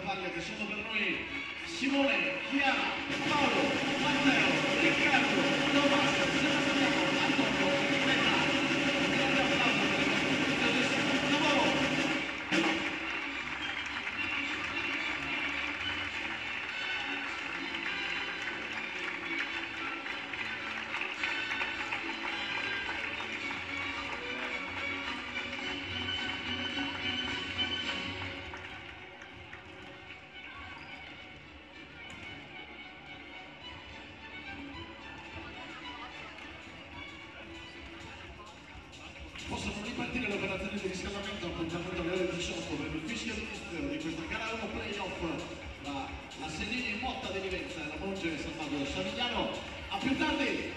che sono per noi Simone, Chiara, Paolo, Matteo, Riccardo, Thomas, Sebastiano, Antonio, Bella. Un grande applauso per il nostro lavoro. Possono ripartire le operazioni di riscaldamento appuntamento alle ore 18 per il fischio di questa gara 1 playoff la Sedini in Motta di Livenza e la Monge Salvato Savigliano. A più tardi!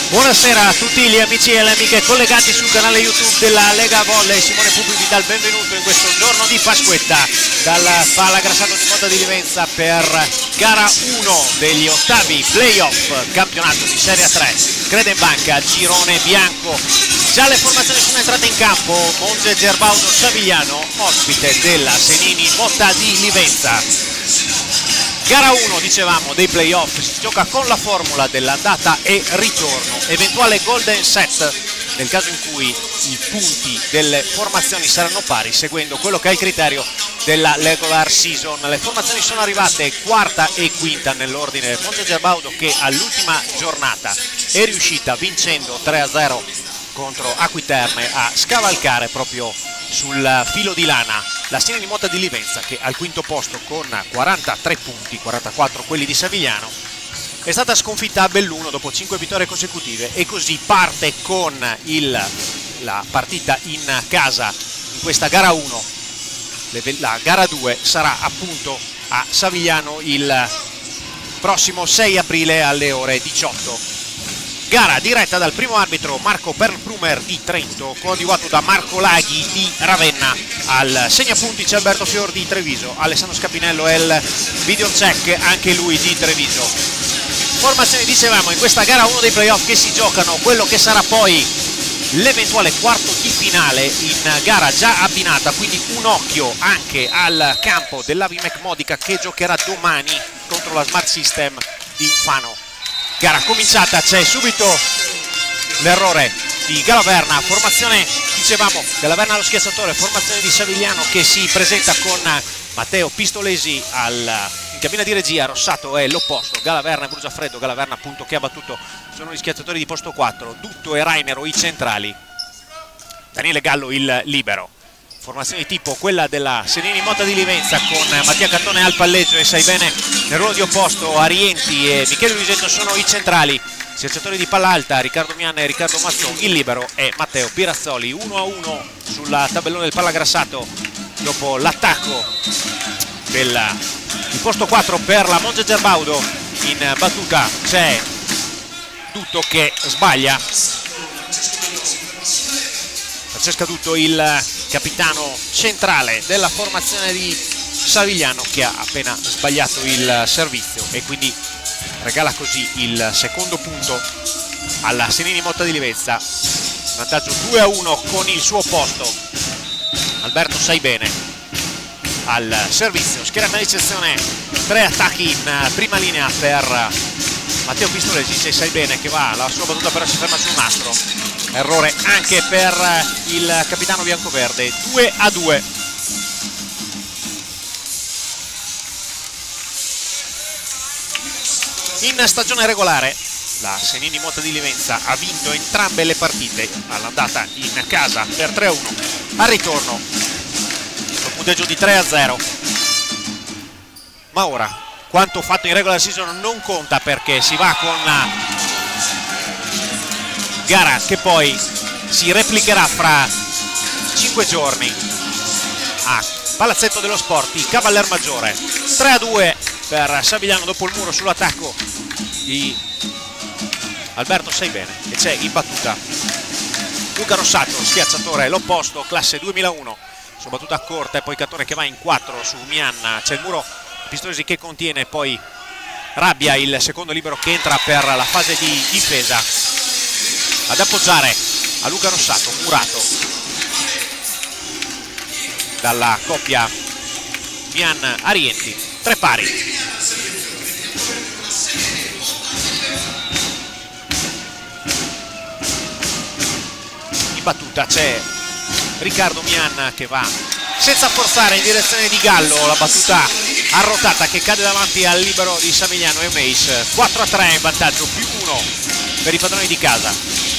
Buonasera a tutti gli amici e le amiche collegati sul canale YouTube della Lega Volley. Simone Pupi vi dà il benvenuto in questo giorno di Pasquetta dal Palagrassato di Motta di Livenza per gara 1 degli ottavi playoff campionato di Serie 3 Credenbanca girone bianco. Già le formazioni sono entrate in campo. Monge Gerbaudo Savigliano, ospite della Senini Motta di Livenza. Gara 1, dicevamo, dei playoff, si gioca con la formula dell'andata e ritorno, eventuale golden set nel caso in cui i punti delle formazioni saranno pari, seguendo quello che è il criterio della regular season. Le formazioni sono arrivate quarta e quinta nell'ordine. Monte Gerbaudo, che all'ultima giornata è riuscita vincendo 3-0 contro Acquiterme a scavalcare proprio sul filo di lana la Senini Motta di Livenza, che al quinto posto con 43 punti, 44 quelli di Savigliano, è stata sconfitta a Belluno dopo 5 vittorie consecutive e così parte con la partita in casa in questa gara 1. La gara 2 sarà appunto a Savigliano il prossimo 6 aprile alle ore 18. Gara diretta dal primo arbitro Marco Perlprumer di Trento, coadiuvato da Marco Laghi di Ravenna. Al segnapunti c'è Alberto Fior di Treviso, Alessandro Scapinello è il video check, anche lui di Treviso. Formazione, dicevamo, in questa gara 1 dei playoff che si giocano quello che sarà poi l'eventuale quarto di finale in gara già abbinata, quindi un occhio anche al campo dell'Avimek Modica che giocherà domani contro la Smart System di Fano. Gara cominciata, c'è subito l'errore di Galaverna, formazione, dicevamo, Galaverna allo schiacciatore, formazione di Savigliano che si presenta con Matteo Pistolesi in cabina di regia. Rossato è l'opposto, Galaverna e Brugiafreddo. Galaverna appunto che ha battuto sono gli schiacciatori di posto 4, Dutto e Rainero i centrali, Daniele Gallo il libero. Formazione di tipo quella della Senini Motta di Livenza con Mattia Cantone al palleggio e sai bene nel ruolo di opposto Arienti e Michele Luisetto sono i centrali, schiacciatori di palla alta Riccardo Mianna e Riccardo Mazzon, il libero è Matteo Pirazzoli. 1-1 sulla tabellone del Palagrassato dopo l'attacco di posto 4 per la Monge Gerbaudo. In battuta c'è Dutto che sbaglia, Francesca Dutto il capitano centrale della formazione di Savigliano, che ha appena sbagliato il servizio e quindi regala così il secondo punto alla Senini Motta di Livenza. Vantaggio 2-1 con il suo posto Alberto Saibene al servizio. Schieramento di eccezione, 3 attacchi in prima linea per Matteo Pistolesi, c'è Saibene che va, la sua battuta però si ferma sul nastro, errore anche per il capitano biancoverde. 2-2. In stagione regolare la Senini Motta di Livenza ha vinto entrambe le partite, all'andata in casa per 3-1, al ritorno un punteggio di 3-0. Ma ora quanto fatto in regular season non conta, perché si va con una gara che poi si replicherà fra 5 giorni a Palazzetto dello Sport di Cavaller Maggiore. 3-2 per Savigliano dopo il muro sull'attacco di Alberto Saibene, e c'è in battuta Luca Rossato, schiacciatore, l'opposto, classe 2001, su battuta corta e poi Cattone che va in 4 su Mianna. C'è il muro Pistolesi che contiene, poi Rabbia il secondo libero che entra per la fase di difesa. Ad appoggiare a Luca Rossato, Murato dalla coppia Mian-Arienti, 3 pari. In battuta c'è Riccardo Mian che va senza forzare in direzione di Gallo, la battuta arrotata che cade davanti al libero di Savigliano e Meis. 4-3 in vantaggio, +1 per i padroni di casa.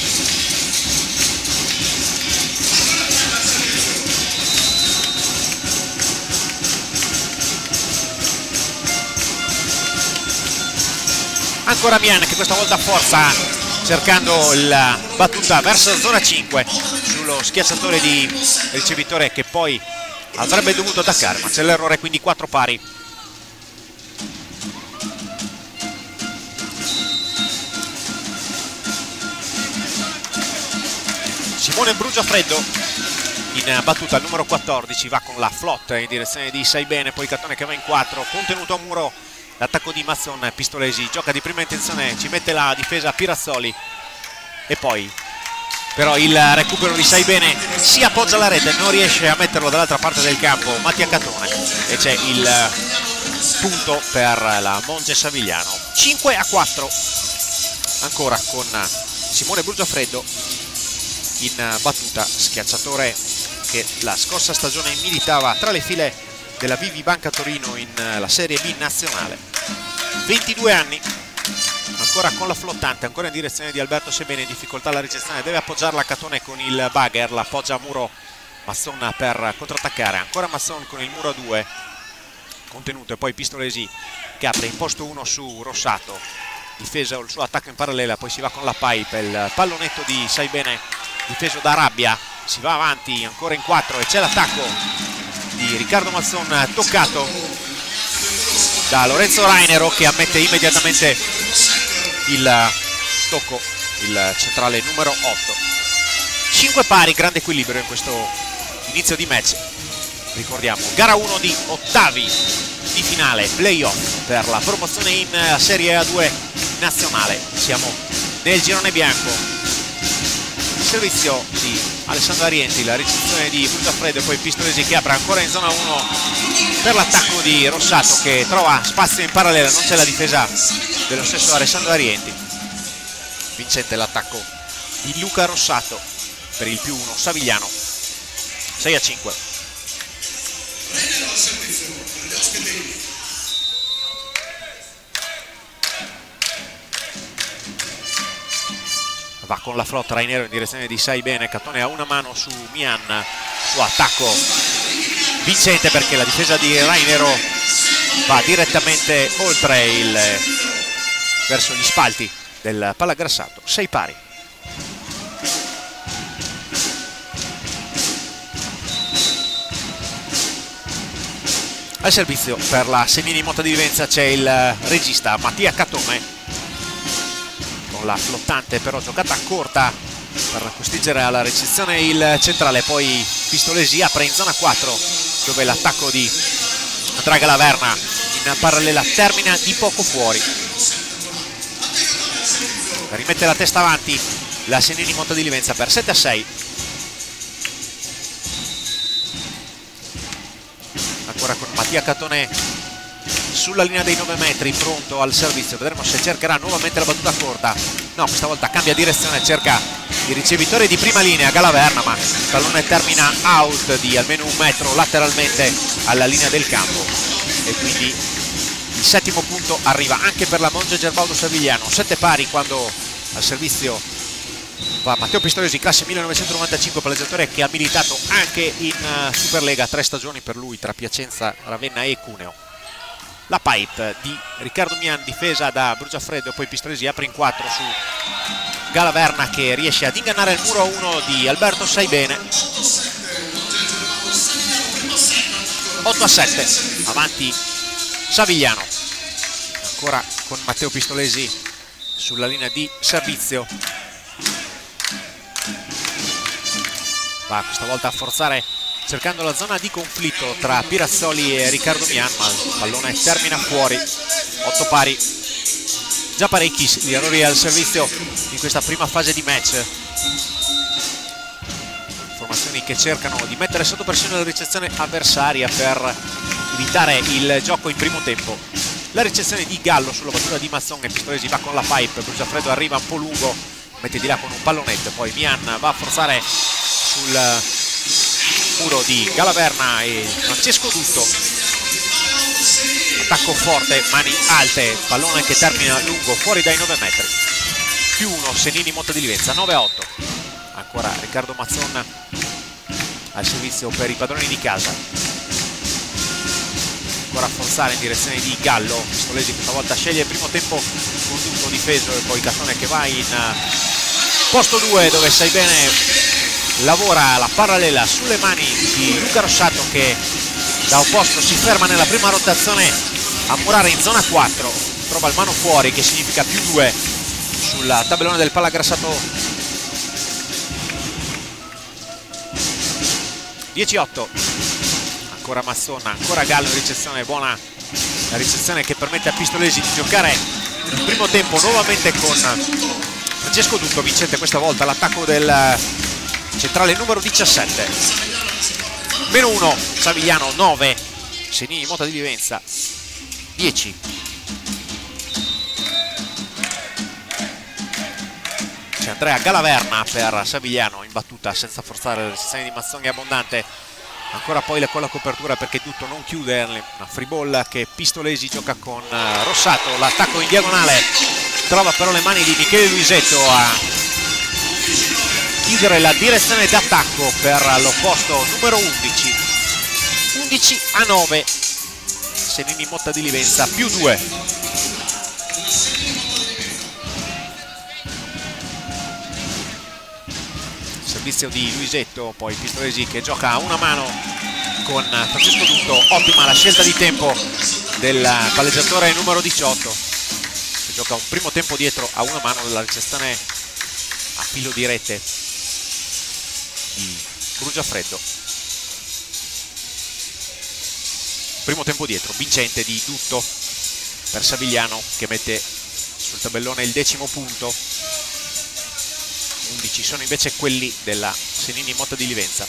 Ancora Mian che questa volta forza, cercando la battuta verso zona 5 sullo schiacciatore di ricevitore che poi avrebbe dovuto attaccare, ma c'è l'errore, quindi 4 pari. Simone Brugiafreddo in battuta al numero 14, va con la flotta in direzione di Saibene, poi Catone che va in 4, contenuto a muro l'attacco di Mazzon. Pistolesi gioca di prima intenzione, ci mette la difesa Pirazzoli e poi però il recupero di Saibene, si appoggia alla rete, non riesce a metterlo dall'altra parte del campo Mattia Catone e c'è il punto per la Monge Savigliano. 5-4 ancora con Simone Brugiafreddo in battuta, schiacciatore che la scorsa stagione militava tra le file della Vivi Banca Torino in la Serie B nazionale. 22 anni, ancora con la flottante, ancora in direzione di Alberto Saibene, in difficoltà la ricezione, deve appoggiarla Catone con il bagger, la appoggia a muro Mazzon per contrattaccare, ancora Mazzon con il muro a 2, contenuto, e poi Pistolesi che apre in posto 1 su Rossato, difesa il suo attacco in parallela, poi si va con la pipe, il pallonetto di Saibene difeso da Rabbia, si va avanti ancora in 4 e c'è l'attacco di Riccardo Mazzon toccato da Lorenzo Rainero che ammette immediatamente il tocco, il centrale numero 8. 5 pari, grande equilibrio in questo inizio di match. Ricordiamo, gara 1 di ottavi di finale, playoff per la promozione in Serie A2 nazionale. Siamo nel girone bianco. Il servizio di Alessandro Arienti, la ricezione di Brugiafreddo e poi Pistolesi che apre ancora in zona 1 per l'attacco di Rossato che trova spazio in parallela, non c'è la difesa dello stesso Alessandro Arienti. Vincente l'attacco di Luca Rossato per il +1 Savigliano. 6-5. Va con la flotta Rainero in direzione di Saibene, Catone a una mano su Mian, suo attacco vincente perché la difesa di Rainero va direttamente oltre verso gli spalti del Palagrassato. 6 pari. Al servizio per la Semini Motta di Vivenza c'è il regista Mattia Catone, con la flottante però giocata corta per costigere alla ricezione il centrale, poi Pistolesi apre in zona 4 dove l'attacco di Draga Laverna in parallela termina di poco fuori. Rimette la testa avanti la Semini Motta di Vivenza per 7-6. Ancora con Mattia Catone sulla linea dei 9 metri, pronto al servizio. Vedremo se cercherà nuovamente la battuta corta. No, questa volta cambia direzione, cerca il ricevitore di prima linea, Galaverna, ma il pallone termina out di almeno 1 metro lateralmente alla linea del campo. E quindi il 7° punto arriva anche per la Monge Gerbaudo Savigliano. 7 pari quando al servizio va Matteo Pistolesi, classe 1995, palleggiatore che ha militato anche in Superlega, 3 stagioni per lui tra Piacenza, Ravenna e Cuneo. La pipe di Riccardo Mian, difesa da Brugiafreddo, poi Pistolesi apre in 4 su Galaverna che riesce ad ingannare il muro 1 di Alberto Saibene. 8-7, avanti Savigliano, ancora con Matteo Pistolesi sulla linea di servizio. Va questa volta a forzare cercando la zona di conflitto tra Pirazzoli e Riccardo Mian, ma il pallone termina fuori. 8 pari, già parecchi gli errori al servizio in questa prima fase di match. Formazioni che cercano di mettere sotto pressione la ricezione avversaria per evitare il gioco in primo tempo. La ricezione di Gallo sulla battuta di Mazzon e Pistolesi va con la pipe, Brugiafreddo arriva un po' lungo, mette di là con un pallonetto, poi Mian va a forzare sul muro di Galaverna e Francesco Dutto, attacco forte, mani alte, pallone che termina lungo fuori dai 9 metri. +1 Semini Motta di Vivenza. 9-8. Ancora Riccardo Mazzon al servizio per i padroni di casa, ancora a forzare in direzione di Gallo. Pistolesi questa volta sceglie il primo tempo con Dutto difeso e poi Catone che va in posto 2 dove Saibene lavora la parallela sulle mani di Luca Rossato che da opposto si ferma nella prima rotazione a murare in zona 4, trova il mano fuori che significa +2 sul tabellone del Palagrassato 10-8. Ancora Mazzona, ancora Gallo in ricezione, buona la ricezione che permette a Pistolesi di giocare il primo tempo nuovamente con Francesco Dutto, vincente questa volta l'attacco del centrale numero 17. -1 Savigliano, 9 Senini Motta di Vivenza, 10. C'è Andrea Galaverna per Savigliano in battuta senza forzare la recensione di Mazzoni abbondante. Ancora poi con la copertura perché Dutto non chiude, una free ball che Pistolesi gioca con Rossato, l'attacco in diagonale, trova però le mani di Michele Luisetto a chiudere la direzione d'attacco per l'opposto numero 11. 11-9 Senini Motta di Livenza, +2. Servizio di Luisetto, poi Pistolesi che gioca a una mano con Francesco Dutto. Ottima la scelta di tempo del palleggiatore numero 18 che gioca un primo tempo dietro a una mano della ricezione a filo di rete di Brugiafreddo. Primo tempo dietro vincente di Dutto per Savigliano che mette sul tabellone il 10° punto. 11 sono invece quelli della Senini Motta di Livenza.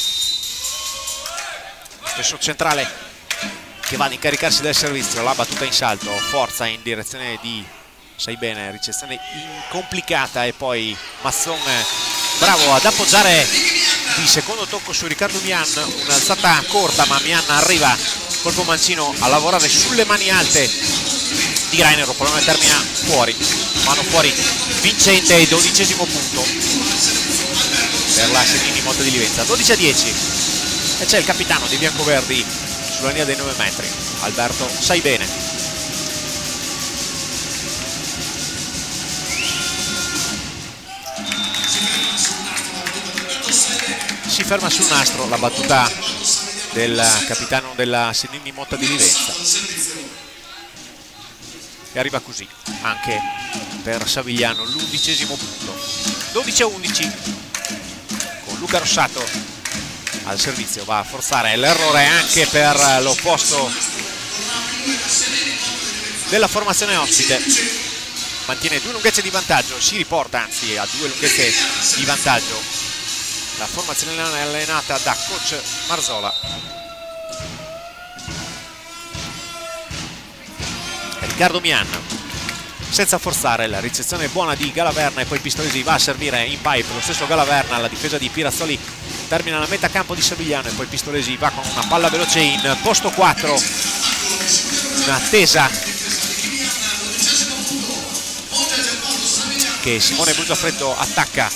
Stesso centrale che va ad incaricarsi del servizio, la battuta in salto, forza in direzione di Sai Bene, ricezione complicata e poi Mazzon bravo ad appoggiare di secondo tocco su Riccardo Mian, un'alzata corta ma Mian arriva colpo mancino a lavorare sulle mani alte di Rainero, pallone termina fuori, mano fuori vincente, 12° punto per la Senini Motta di Livenza. 12-10 e c'è il capitano dei biancoverdi sulla linea dei 9 metri, Alberto Sai Bene. Si ferma sul nastro la battuta del capitano della Senini Motta di Livenza e arriva così anche per Savigliano l'11° punto. 12-11 con Luca Rossato al servizio, va a forzare l'errore anche per l'opposto della formazione ospite, mantiene 2 lunghezze di vantaggio, si riporta anzi a 2 lunghezze di vantaggio la formazione allenata da coach Marzola. Riccardo Mian senza forzare, la ricezione buona di Galaverna e poi Pistolesi va a servire in pipe lo stesso Galaverna, la difesa di Pirazzoli termina la metà campo di Savigliano e poi Pistolesi va con una palla veloce in posto 4, un'attesa che Simone Brugiafreddo attacca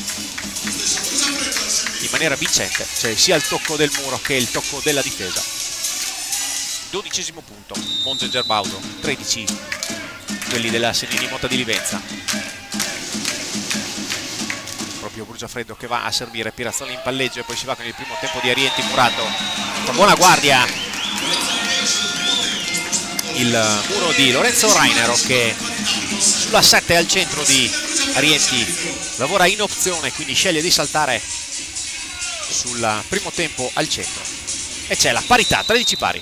in maniera vincente, cioè sia il tocco del muro che il tocco della difesa. 12° punto, Monza Gerbaudo, 13 quelli della Senini Motta di Livenza. Proprio Brugiafreddo che va a servire, Pirazzoli in palleggio e poi si va con il primo tempo di Arienti murato con buona guardia il muro di Lorenzo Rainero che sulla 7 al centro di Arienti lavora in opzione, quindi sceglie di saltare sul primo tempo al centro e c'è la parità, 13 pari.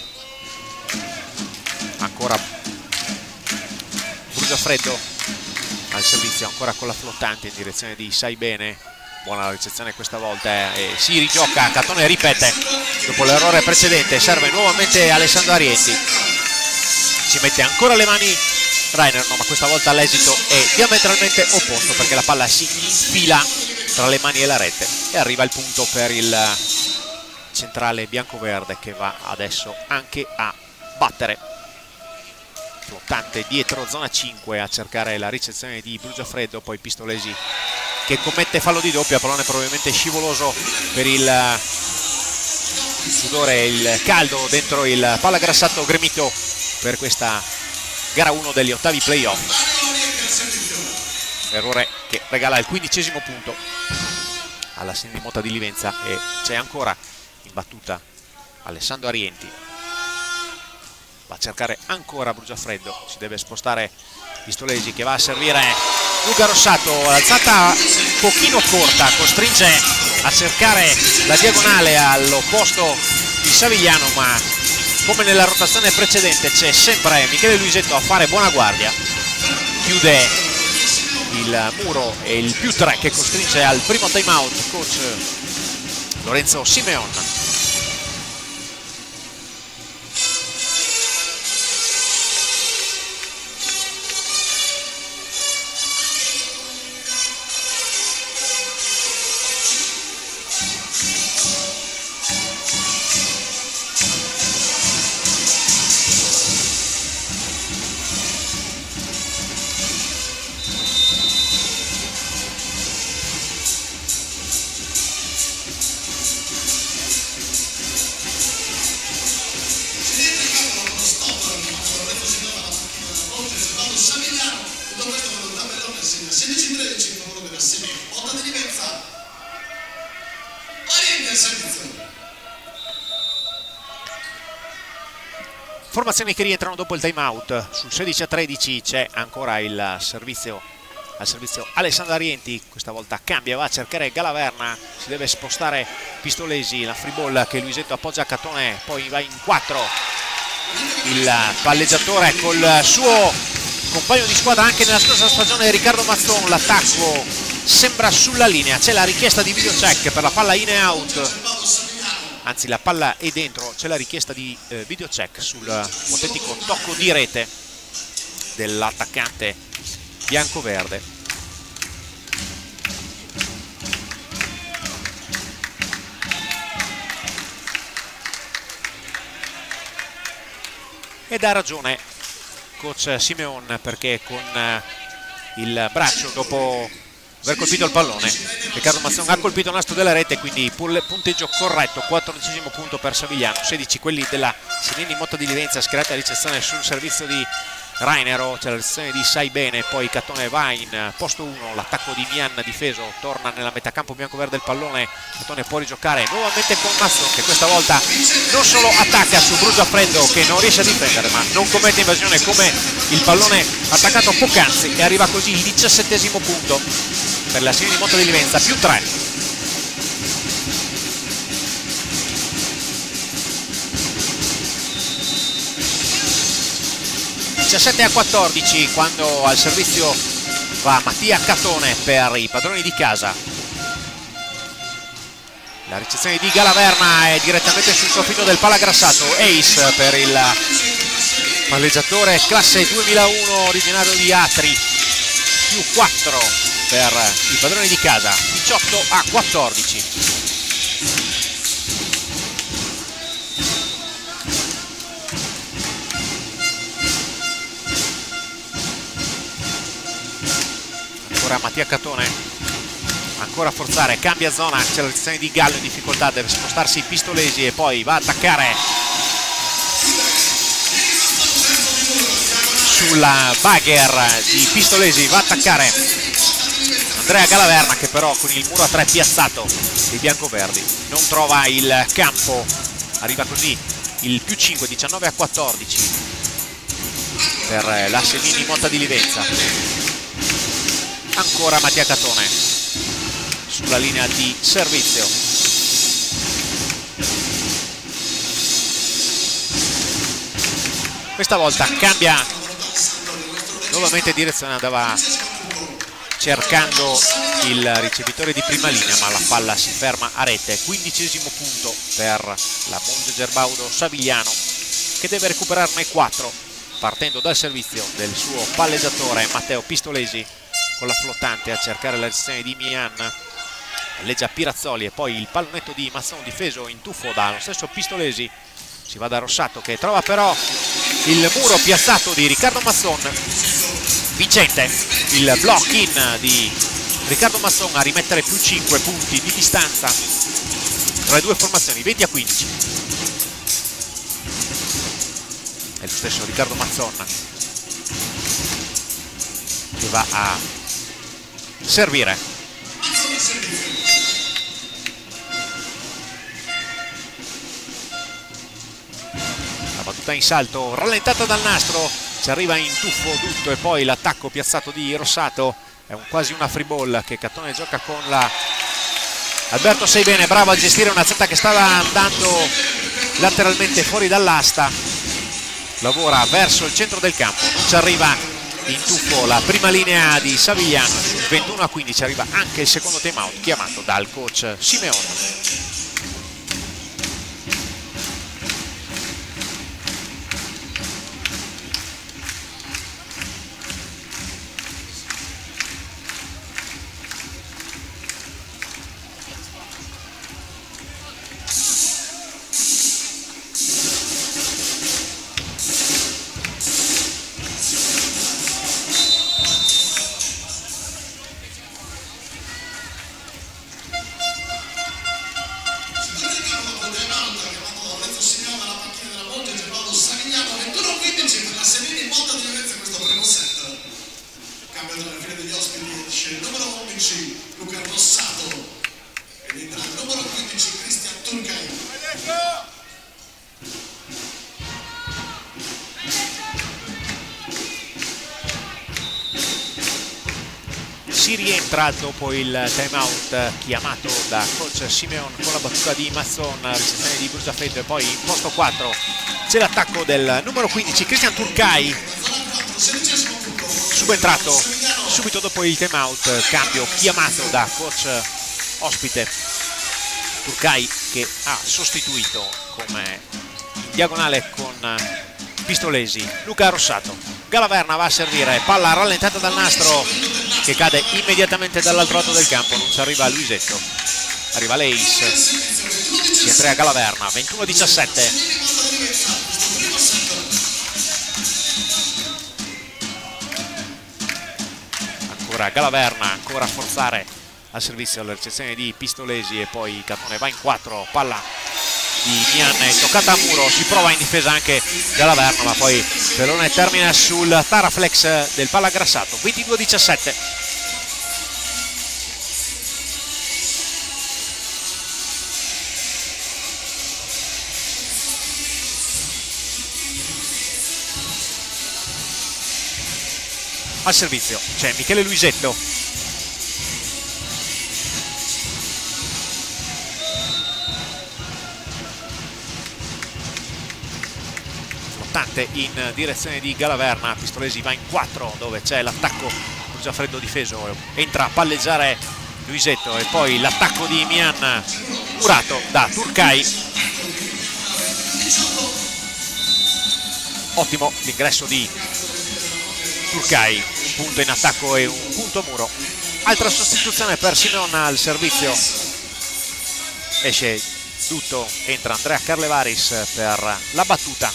Ancora Brugiafreddo al servizio, ancora con la flottante in direzione di Sai Bene, buona la ricezione questa volta e si rigioca, Catone ripete dopo l'errore precedente, serve nuovamente Alessandro Arienti, ci mette ancora le mani Rainer, no, ma questa volta l'esito è diametralmente opposto perché la palla si infila tra le mani e la rete e arriva il punto per il centrale biancoverde che va adesso anche a battere. Flottante dietro zona 5 a cercare la ricezione di Brugiafreddo, poi Pistolesi che commette fallo di doppia, pallone probabilmente scivoloso per il sudore, il caldo dentro il pallagrassato gremito per questa gara 1 degli ottavi playoff. Errore che regala il 15° punto alla Senini Motta di Livenza e c'è ancora in battuta Alessandro Arienti, va a cercare ancora Brugiafreddo, si deve spostare Pistolesi che va a servire Luca Rossato, l'alzata un pochino corta, costringe a cercare la diagonale all'opposto di Savigliano, ma come nella rotazione precedente c'è sempre Michele Luisetto a fare buona guardia. Chiude il muro e il +3 che costringe al primo time out coach Lorenzo Simeon. Formazioni che rientrano dopo il time out. Sul 16-13 c'è ancora il servizio al servizio Alessandro Arienti, questa volta cambia, va a cercare Galaverna, si deve spostare Pistolesi, la free ball che Luisetto appoggia a Catone, poi va in 4 il palleggiatore col suo compagno di squadra anche nella scorsa stagione Riccardo Mazzon. L'attacco sembra sulla linea, c'è la richiesta di video check per la palla in e out, anzi la palla è dentro, c'è la richiesta di video check sul autentico tocco di rete dell'attaccante bianco-verde. Ed ha ragione coach Simeon, perché con il braccio, dopo aver colpito il pallone, Riccardo Mazzon ha colpito il nastro della rete, quindi punteggio corretto, 14° punto per Savigliano, 16 quelli della Senini Motta di Livenza, schierata a ricezione sul servizio di Rainero, c'è la ricezione di Saibene, poi Catone va in posto 1, l'attacco di Mian difeso, torna nella metacampo bianco-verde il pallone, Catone può rigiocare nuovamente con Mazzon, che questa volta non solo attacca su Brugiafreddo che non riesce a difendere, ma non commette invasione come il pallone attaccato poc'anzi, e arriva così il 17° punto per la Senini Motta di Livenza, più 3. A 14 quando al servizio va Mattia Catone per i padroni di casa. La ricezione di Galaverna è direttamente sul soffitto del palagrassato, ace per il palleggiatore classe 2001 originario di Atri, più 4 per i padroni di casa, 18-14. Mattia Catone ancora a forzare, cambia zona, c'è la reazione di Gallo in difficoltà, deve spostarsi Pistolesi e poi va a attaccare sulla bagger di Pistolesi, va a attaccare Andrea Galaverna, che però con il muro a 3 piazzato dei biancoverdi non trova il campo, arriva così il più 5, 19-14 per la Senini Motta di Livenza. Ancora Mattia Catone sulla linea di servizio. Questa volta cambia nuovamente direzione, andava cercando il ricevitore di prima linea, ma la palla si ferma a rete. 15° punto per la Monge Gerbaudo Savigliano, che deve recuperarne 4 partendo dal servizio del suo palleggiatore Matteo Pistolesi, con la flottante a cercare la reazione di Mian, leggia Pirazzoli e poi il pallonetto di Mazzon difeso in tuffo dallo stesso Pistolesi, si va da Rossato che trova però il muro piazzato di Riccardo Mazzon, vincente il block in di Riccardo Mazzon a rimettere più 5 punti di distanza tra le due formazioni, 20-15. È lo stesso Riccardo Mazzon che va a servire. La battuta in salto rallentata dal nastro, ci arriva in tuffo tutto e poi l'attacco piazzato di Rossato, è quasi una free ball che Catone gioca con la Alberto sei bene, bravo a gestire una Z che stava andando lateralmente fuori dall'asta, lavora verso il centro del campo, non ci arriva in tuffo la prima linea di Savigliano. Sul 21-15 arriva anche il secondo time out chiamato dal coach Simeone. Si rientra dopo il time out chiamato da coach Simeone con la battuta di Mazzon, ricezione di Brugiafreddo, e poi in posto 4 c'è l'attacco del numero 15 Christian Turcai, subentrato subito dopo il time out, cambio chiamato da coach ospite. Turcai che ha sostituito come in diagonale con Pistolesi Luca Rossato. Galaverna va a servire, palla rallentata dal nastro che cade immediatamente dall'altro lato del campo, non ci arriva Luisetto, arriva l'Ace, si entra a Galaverna, 21-17. Ancora Galaverna, ancora a forzare al servizio alla ricezione di Pistolesi e poi Catone va in 4, palla di Mian è toccata a muro, si prova in difesa anche Galaverna ma poi pallone termina sul Taraflex del Pallagrassato. 22-17. Al servizio c'è Michele Luisetto, in direzione di Galaverna. Pistolesi va in 4 dove c'è l'attacco Brugiafreddo difeso, entra a palleggiare Luisetto e poi l'attacco di Mian murato da Turcai. Ottimo l'ingresso di Turcai, un punto in attacco e un punto a muro. Altra sostituzione per Simeone al servizio, esce Dutto, entra Andrea Carlevaris per la battuta.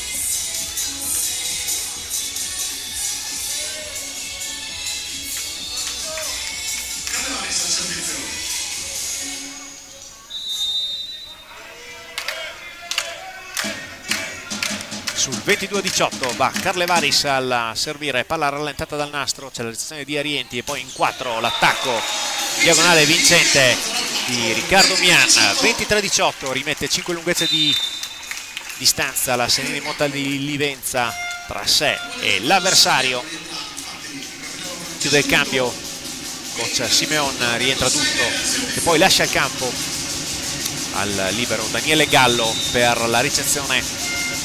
Sul 22-18 va Carlevaris al servire, palla rallentata dal nastro, c'è la ricezione di Arienti e poi in 4 l'attacco diagonale vincente di Riccardo Mian. 23-18, rimette 5 lunghezze di distanza la Senini Motta di Livenza tra sé e l'avversario. Chiude il cambio coach Simeone, rientra Dutto e poi lascia il campo al libero Daniele Gallo per la ricezione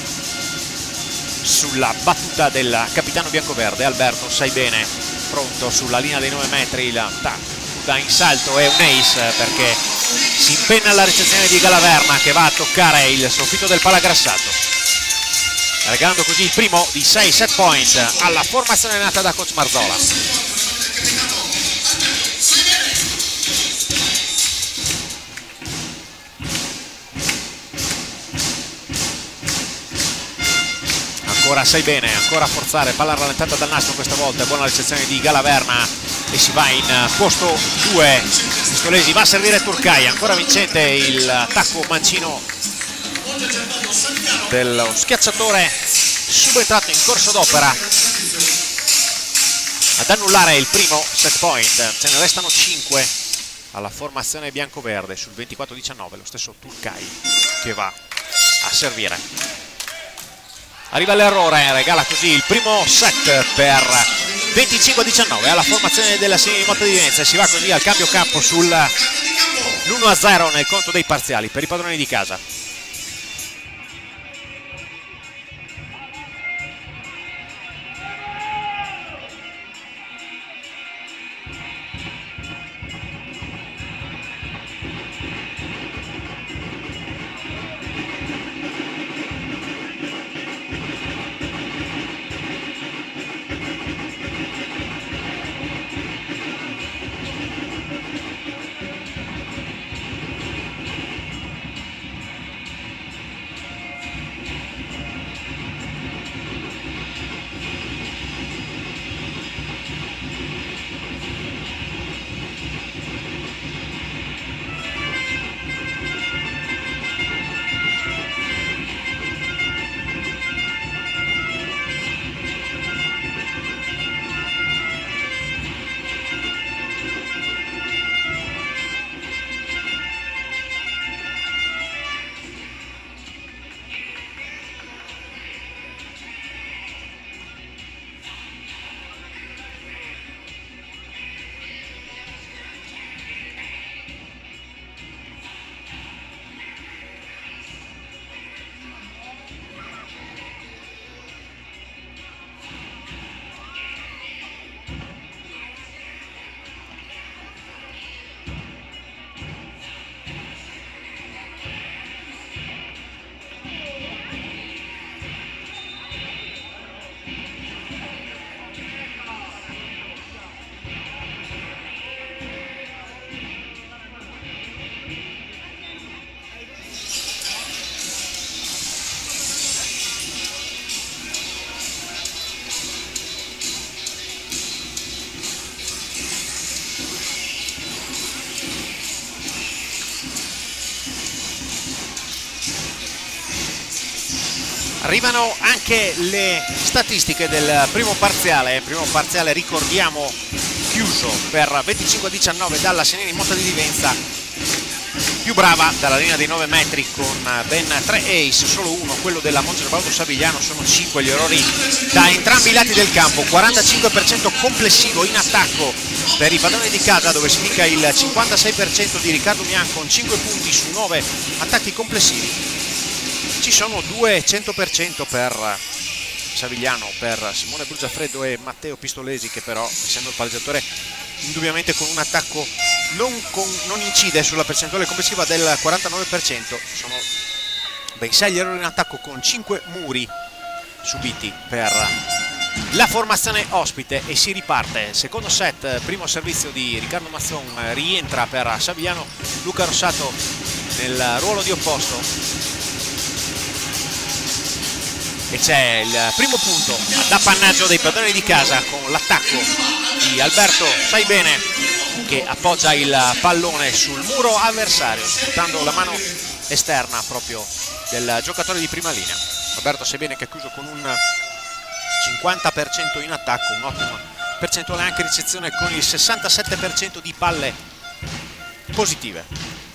sulla battuta del capitano biancoverde. Alberto sai bene, pronto sulla linea dei 9 metri, la battuta in salto è un ace perché si impenna alla ricezione di Galaverna che va a toccare il soffitto del Pallagrassato, regalando così il primo di 6 set point alla formazione nata da coach Marzola. Ancora sai bene, ancora a forzare, palla rallentata dal nastro questa volta, buona ricezione di Galaverna e si va in posto 2. Pistolesi va a servire Turcai, ancora vincente il attacco mancino dello schiacciatore subentrato in corso d'opera ad annullare il primo set point. Ce ne restano 5 alla formazione biancoverde. Sul 24-19 lo stesso Turcai che va a servire. Arriva l'errore, regala così il primo set per 25-19 alla formazione della Senini Motta di Livenza. Si va così al cambio campo sul l'1-0 nel conto dei parziali per i padroni di casa. Arrivano anche le statistiche del primo parziale, ricordiamo chiuso per 25-19 dalla Senini Motta di Livenza, più brava dalla linea dei 9 metri con ben 3 ace, solo uno, quello della Monte Gerbaldo Savigliano. Sono 5 gli errori da entrambi i lati del campo, 45% complessivo in attacco per i padroni di casa, dove si indica il 56% di Riccardo Mian con 5 punti su 9 attacchi complessivi. Ci sono 200% per Savigliano, per Simone Brugiafreddo e Matteo Pistolesi, che però, essendo il palleggiatore indubbiamente con un attacco non incide sulla percentuale complessiva del 49%. Sono ben 6 gli errori in attacco con 5 muri subiti per la formazione ospite, e si riparte. Secondo set, primo servizio di Riccardo Mazzon, rientra per Savigliano Luca Rossato nel ruolo di opposto. E c'è il primo punto ad appannaggio dei padroni di casa con l'attacco di Alberto Saibene, che appoggia il pallone sul muro avversario sfruttando la mano esterna proprio del giocatore di prima linea. Alberto Saibene, che ha chiuso con un 50% in attacco, un'ottima percentuale anche ricezione con il 67% di palle positive.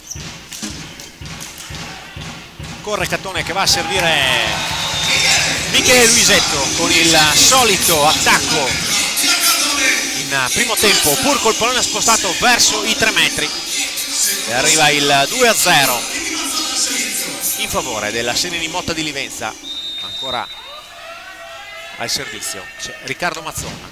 Corre Cattone che va a servire Michele Luisetto con il solito attacco in primo tempo, pur col pallone spostato verso i 3 metri, e arriva il 2-0 in favore della Senini Motta di Livenza. Ancora al servizio c'è Riccardo Mazzon.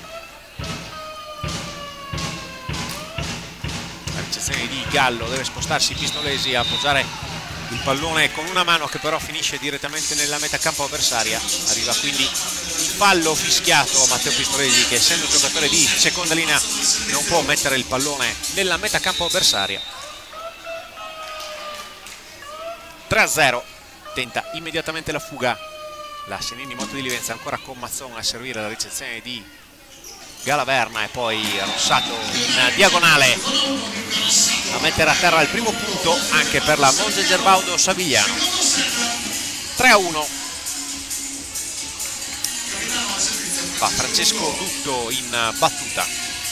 La ricezione di Gallo, deve spostarsi Pistolesi a appoggiare il pallone con una mano, che però finisce direttamente nella metacampo avversaria. Arriva quindi fallo fischiato a Matteo Pistolesi, che essendo giocatore di seconda linea non può mettere il pallone nella metacampo avversaria. 3-0, tenta immediatamente la fuga la Senini Motta di Livenza, ancora con Mazzon a servire la ricezione di Galaverna, e poi Rossato in diagonale a mettere a terra il primo punto anche per la Monte Gerbaldo Savigliano. 3-1. Va Francesco Dutto in battuta.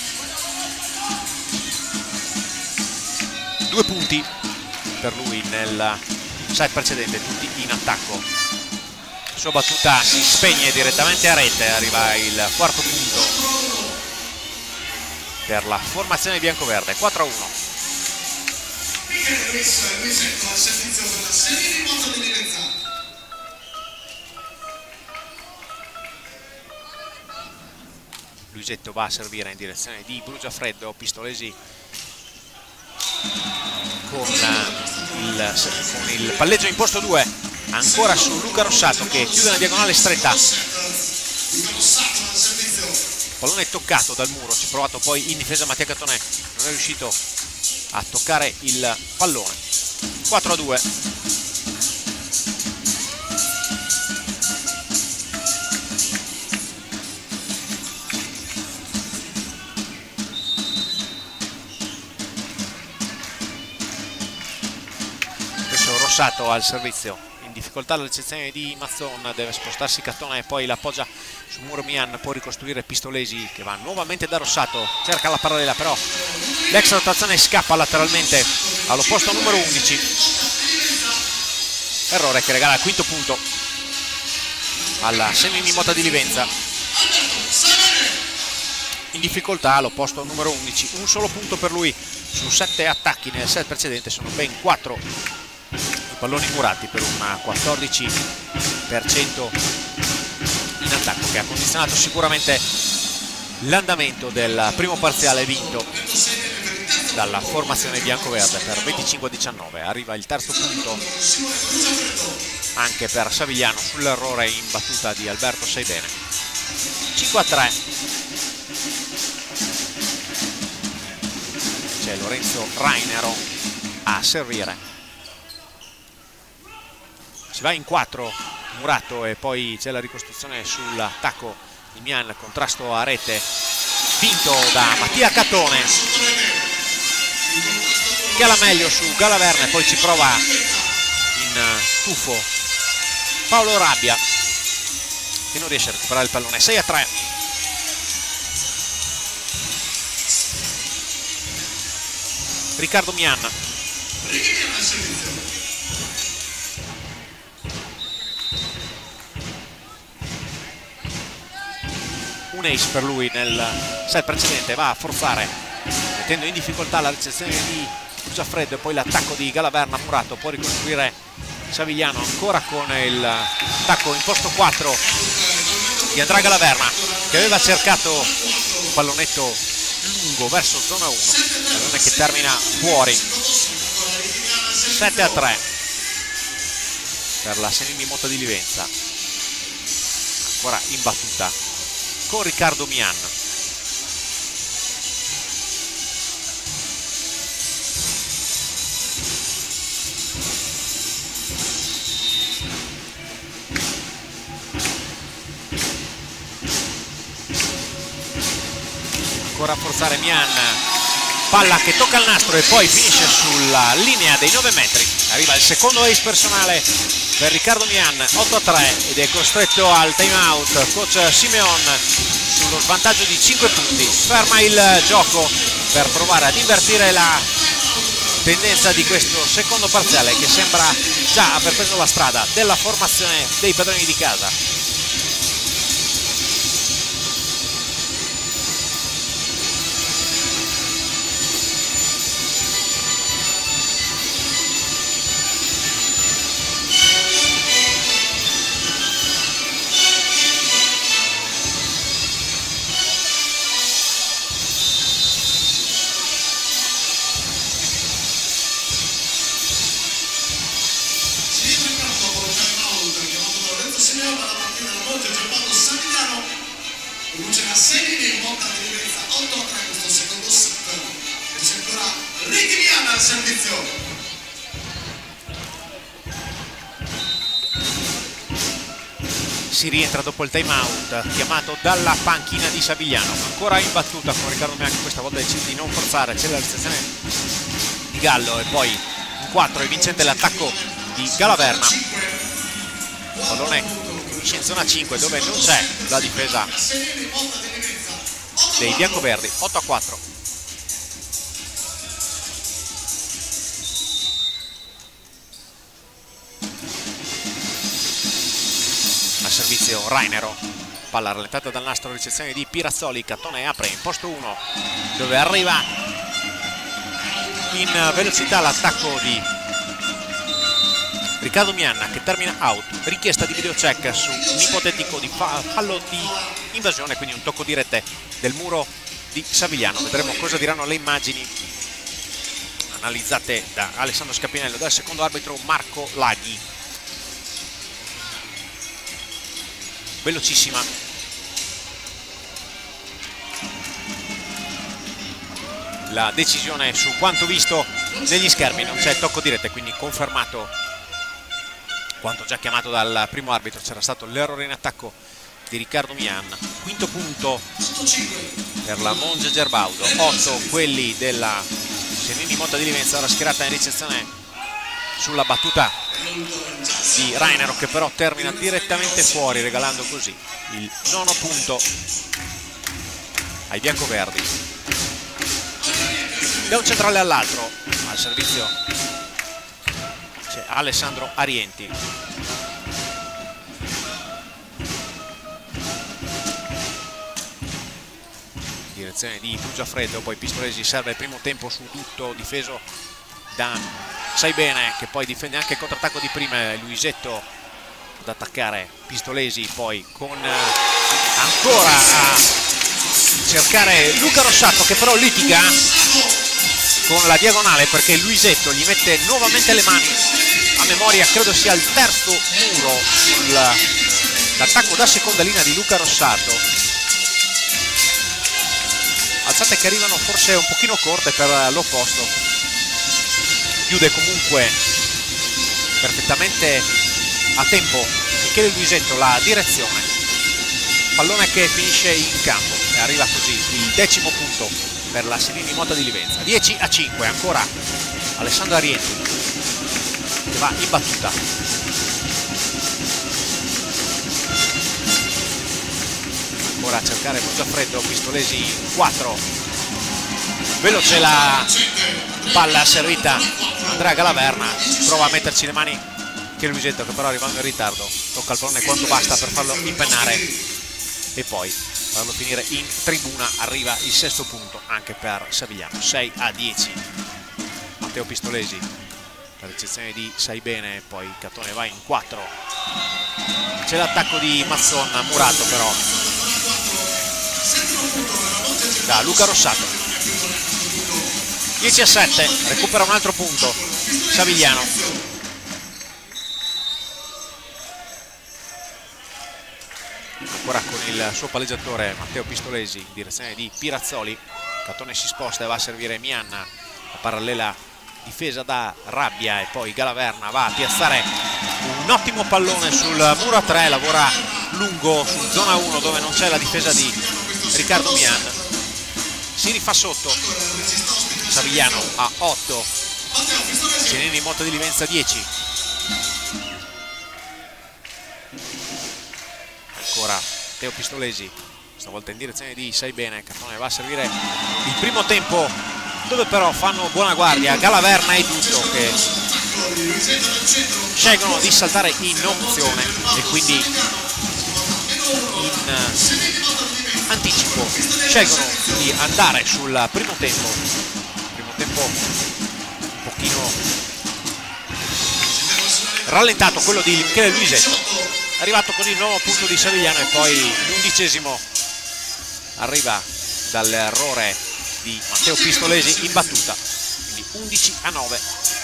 2 punti per lui nel set precedente, tutti in attacco. La sua battuta si spegne direttamente a rete, arriva il quarto punto per la formazione biancoverde. 4-1. Permesso e Luisetto al servizio per la serie di moto di Livenza. Luisetto va a servire in direzione di Brugiafreddo. Pistolesi con il palleggio in posto 2, ancora su Luca Rossato che chiude una diagonale stretta. Pallone toccato dal muro, ci ha provato poi in difesa Mattia Cattonè, non è riuscito a toccare il pallone. 4-2. Rossato al servizio, in difficoltà la ricezione di Mazzon, deve spostarsi Cattonè e poi l'appoggia su muro Mian, può ricostruire Pistolesi che va nuovamente da Rossato, cerca la parallela però l'ex rotazione scappa lateralmente all'opposto numero 11, errore che regala il quinto punto alla Senini Motta di Livenza. In difficoltà all'opposto numero 11, un solo punto per lui su 7 attacchi, nel set precedente sono ben 4 palloni murati per un 14% in attacco, che ha condizionato sicuramente l'andamento del primo parziale vinto dalla formazione bianco-verde per 25-19. Arriva il terzo punto anche per Savigliano sull'errore in battuta di Alberto Seibene. 5-3. C'è Lorenzo Rainero a servire. Si va in 4 Murato e poi c'è la ricostruzione sull'attacco di Mian, contrasto a rete vinto da Mattia Cattone che ha la meglio su Galaverna e poi ci prova in tuffo Paolo Rabbia che non riesce a recuperare il pallone. 6-3. Riccardo Mian. Un ace per lui nel set precedente, va a forzare mettendo in difficoltà la ricezione di Giaffreddo e poi l'attacco di Galaverna. Murato può ricostruire Savigliano ancora con il attacco in posto 4 di Andrea Galaverna che aveva cercato un pallonetto lungo verso zona 1, pallone che termina fuori. 7-3 per la Senini Motta di Livenza, ancora in battuta con Riccardo Mian. Ancora a forzare Mian, palla che tocca il nastro e poi finisce sulla linea dei 9 metri. Arriva il secondo ace personale per Riccardo Mian, 8-3 ed è costretto al time out coach Simeon sullo svantaggio di 5 punti. Ferma il gioco per provare ad invertire la tendenza di questo secondo parziale che sembra già aver preso la strada della formazione dei padroni di casa. Produce la serie di Motta di Livenza 8-3 questo secondo set e c'è ancora Ricky Mian al servizio. Si rientra dopo il time out chiamato dalla panchina di Savigliano, ancora in battuta con Riccardo Mian che questa volta decide di non forzare. C'è la realizzazione di Gallo e poi in 4 è vincente l'attacco di Galaverna. Pallone in zona 5 dove non c'è la difesa dei biancoverdi. 8-4. A servizio Rainero, palla rallentata dal nastro, ricezione di Pirazzoli. Cattone apre in posto 1 dove arriva in velocità l'attacco di Riccardo Mianna, che termina out. Richiesta di video check su un ipotetico di fallo di invasione, quindi un tocco di rete del muro di Savigliano. Vedremo cosa diranno le immagini analizzate da Alessandro Scapinello, dal secondo arbitro Marco Laghi. Velocissima la decisione su quanto visto negli schermi, non c'è tocco di rete, quindi confermato quanto già chiamato dal primo arbitro. C'era stato l'errore in attacco di Riccardo Mianna. Quinto punto per la Monza Gerbaudo, 8 quelli della Senini Motta di Livenza. Ora schierata in ricezione sulla battuta di Rainero, che però termina direttamente fuori, regalando così il 9° punto ai biancoverdi. Da un centrale all'altro, al servizio c'è Alessandro Arienti. Direzione di Brugiafreddo, poi Pistolesi serve il primo tempo su tutto, difeso da Saibene, che poi difende anche il contrattacco di prima. Luisetto ad attaccare Pistolesi, poi con ancora a cercare Luca Rossato, che però litiga con la diagonale perché Luisetto gli mette nuovamente le mani. A memoria credo sia il terzo muro sull'attacco da seconda linea di Luca Rossato. Alzate che arrivano forse un pochino corte per l'opposto. Chiude comunque perfettamente a tempo Michele Luisetto la direzione. Pallone che finisce in campo e arriva così il 10° punto per la Senini Motta di Livenza. 10-5, ancora Alessandro Arienti che va in battuta. Ancora a cercare Brugiafreddo, Pistolesi in 4. Veloce la palla servita, Andrea Galaverna prova a metterci le mani che Luisetto, che però arrivando in ritardo tocca il pallone quanto basta per farlo impennare e poi farlo finire in tribuna. Arriva il 6° punto anche per Savigliano. 6-10. Matteo Pistolesi, la ricezione di Saibene, poi Catone va in 4. C'è l'attacco di Mazzon, murato però da Luca Rossato. 10-7, recupera un altro punto Savigliano. Ancora con il suo palleggiatore Matteo Pistolesi in direzione di Pirazzoli. Catone si sposta e va a servire Mianna, la parallela difesa da Rabbia, e poi Galaverna va a piazzare un ottimo pallone sul muro a 3, lavora lungo su zona 1 dove non c'è la difesa di Riccardo Mianna. Si rifà sotto Savigliano a 8, Senini Motta di Livenza 10. Ancora Matteo Pistolesi, stavolta in direzione di Saibene. Catone va a servire il primo tempo, dove però fanno buona guardia Galaverna e Dutto, che scelgono di saltare in opzione e quindi in anticipo scelgono di andare sul primo tempo un pochino rallentato, quello di Michele Luisetto. Arrivato così il 9° punto di Savigliano e poi l'11° arriva dall'errore di Matteo Pistolesi in battuta, quindi 11-9.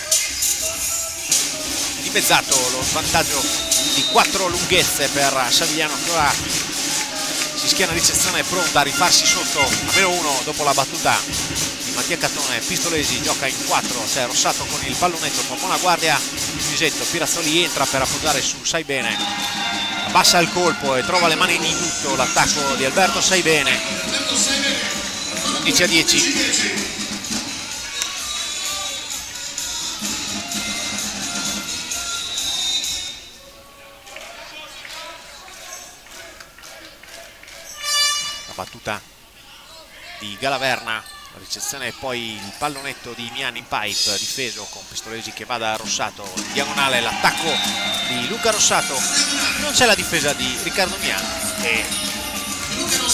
Dimezzato lo svantaggio di 4 lunghezze per Savigliano, che ora si schiena in ricezione pronta a rifarsi sotto a -1 dopo la battuta di Mattia Catone. Pistolesi gioca in 4, c'è Rossato con il pallonetto, con buona guardia Luisetto. Pirazzoli entra per appoggiare su Saibene, abbassa il colpo e trova le mani di Dutto. L'attacco di Alberto Saibene. 11-10. La battuta di Galaverna, la ricezione e poi il pallonetto di Mian in pipe, difeso con Pistolesi che va da Rossato in diagonale. L'attacco di Luca Rossato, non c'è la difesa di Riccardo Mian e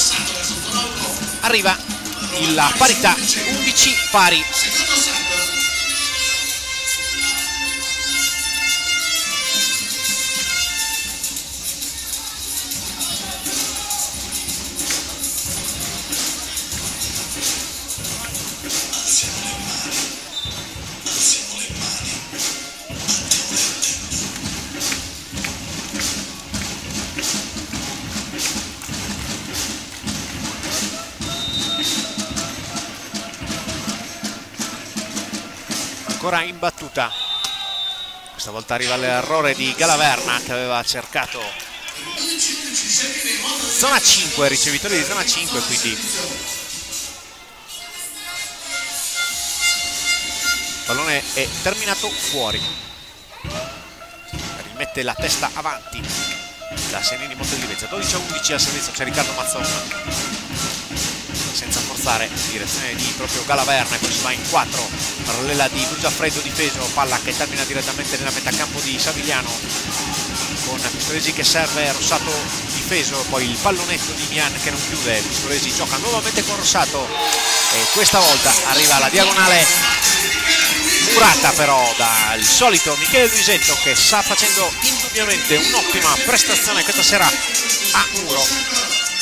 arriva la parità, 11 pari. ancora in battuta. Questa volta arriva l'errore di Galaverna che aveva cercato zona 5, ricevitore di zona 5, quindi il pallone è terminato fuori. Rimette la testa avanti da Senini Monte di Livenza. 12-11 al servizio, c'è Riccardo Mazzon senza forzare in direzione di proprio Galaverna, e poi si va in 4, parallela di Brugiafreddo difeso, palla che termina direttamente nella metà campo di Savigliano con Pistolesi che serve, Rossato difeso, poi il pallonetto di Mian che non chiude, Pistolesi gioca nuovamente con Rossato e questa volta arriva la diagonale murata però dal solito Michele Luisetto, che sta facendo indubbiamente un'ottima prestazione questa sera a muro.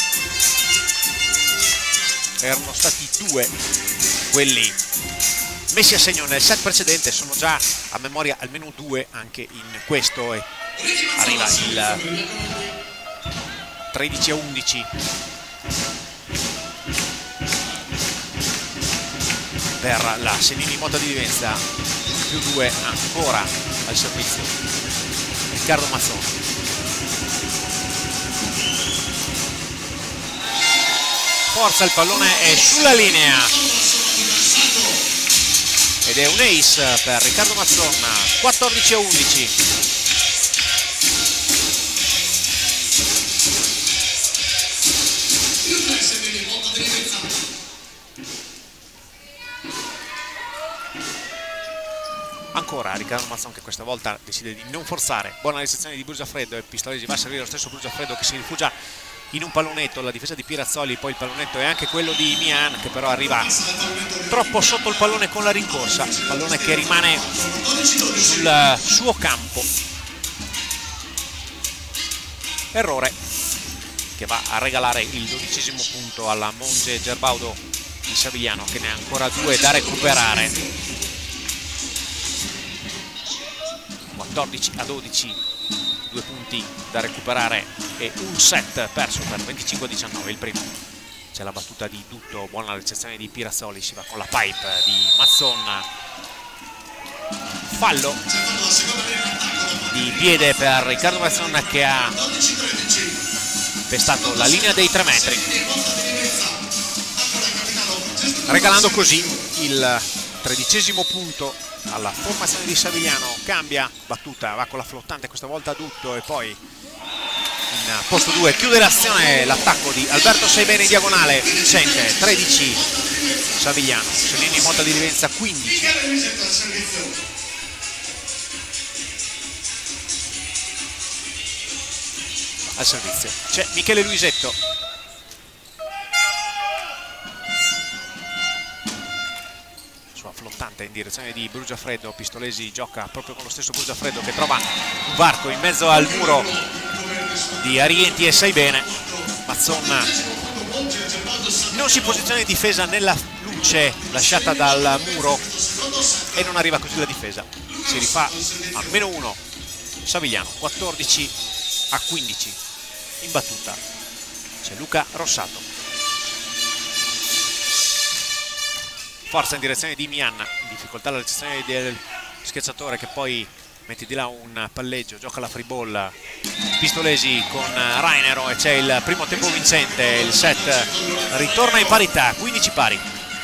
Erano stati 2 quelli messi a segno nel set precedente, sono già a memoria almeno 2 anche in questo, e arriva il 13-11 per la Senini Motta di Livenza, più 2 ancora al servizio Riccardo Mazzon. Forza, il pallone è sulla linea ed è un ace per Riccardo Mazzon. 14-11. Ancora Riccardo Mazzon che questa volta decide di non forzare. Buona realizzazione di Brugiafreddo e Pistolesi va a servire lo stesso Brugiafreddo che si rifugia in un pallonetto. La difesa di Pirazzoli, poi il pallonetto è anche quello di Mian che però arriva troppo sotto il pallone con la rincorsa, pallone che rimane sul suo campo. Errore che va a regalare il 12° punto alla Monge Gerbaudo di Savigliano, che ne ha ancora 2 da recuperare. 14-12, 2 punti da recuperare e un set perso per 25-19 il primo. C'è la battuta di Dutto, buona ricezione di Pirazzoli, si va con la pipe di Mazzon, fallo di piede per Riccardo Mazzon che ha pestato la linea dei 3 metri, regalando così il 13° punto alla formazione di Savigliano. Cambia battuta, va con la flottante questa volta Dutto e poi in posto 2 chiude l'azione l'attacco di Alberto Seibene in diagonale vincente. 13 Savigliano, Senini Motta di Livenza 15. Al servizio c'è Michele Luisetto. Flottante in direzione di Brugiafreddo, Pistolesi gioca proprio con lo stesso Brugiafreddo che trova un varco in mezzo al muro di Arienti e Seibene. Mazzon non si posiziona in difesa nella luce lasciata dal muro e non arriva così la difesa, si rifà a -1 Savigliano. 14-15 in battuta c'è Luca Rossato. Forza in direzione di Mian, in difficoltà la ricezione del schiacciatore che poi mette di là un palleggio, gioca la free ball Pistolesi con Rainero e c'è il primo tempo vincente. Il set ritorna in parità, 15 pari.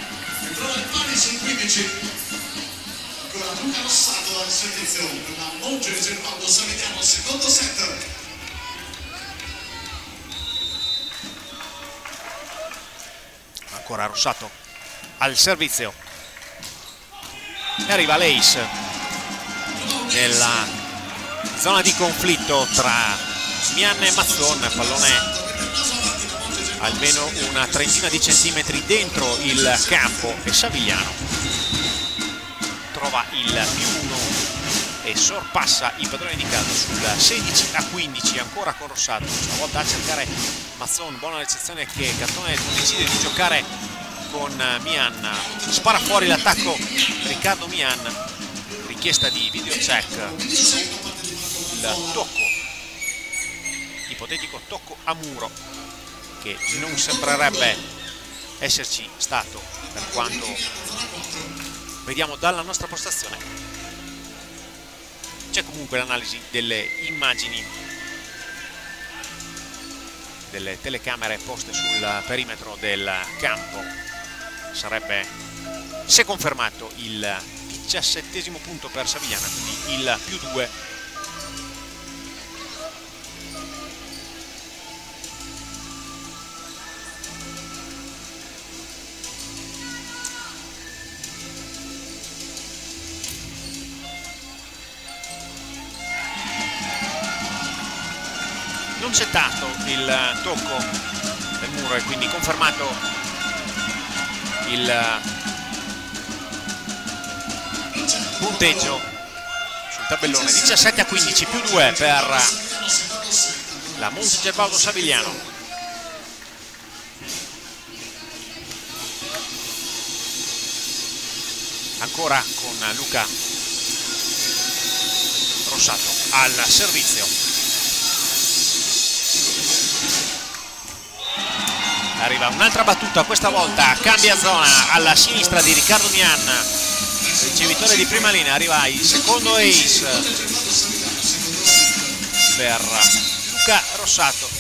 Ancora Rossato al servizio e arriva l'ace nella zona di conflitto tra Mian e Mazzon, pallone almeno una trentina di centimetri dentro il campo e Savigliano trova il +1 e sorpassa i padroni di casa sul 16-15. Ancora con Rossato, stavolta a cercare Mazzon, buona ricezione che Cartone decide di giocare con Mian, spara fuori l'attacco Riccardo Mian, richiesta di video check, il tocco, ipotetico tocco a muro che non sembrerebbe esserci stato per quanto vediamo dalla nostra postazione. C'è comunque l'analisi delle immagini delle telecamere poste sul perimetro del campo. Sarebbe, se confermato, il 17° punto per Savigliana, quindi il +2. Non settato il tocco del muro e quindi confermato il punteggio sul tabellone. 17-15, +2 per la Montegerbaldo Savigliano. Ancora con Luca Rossato al servizio. Arriva un'altra battuta, questa volta cambia zona alla sinistra di Riccardo Mian, ricevitore di prima linea. Arriva il secondo ace per Luca Rossato,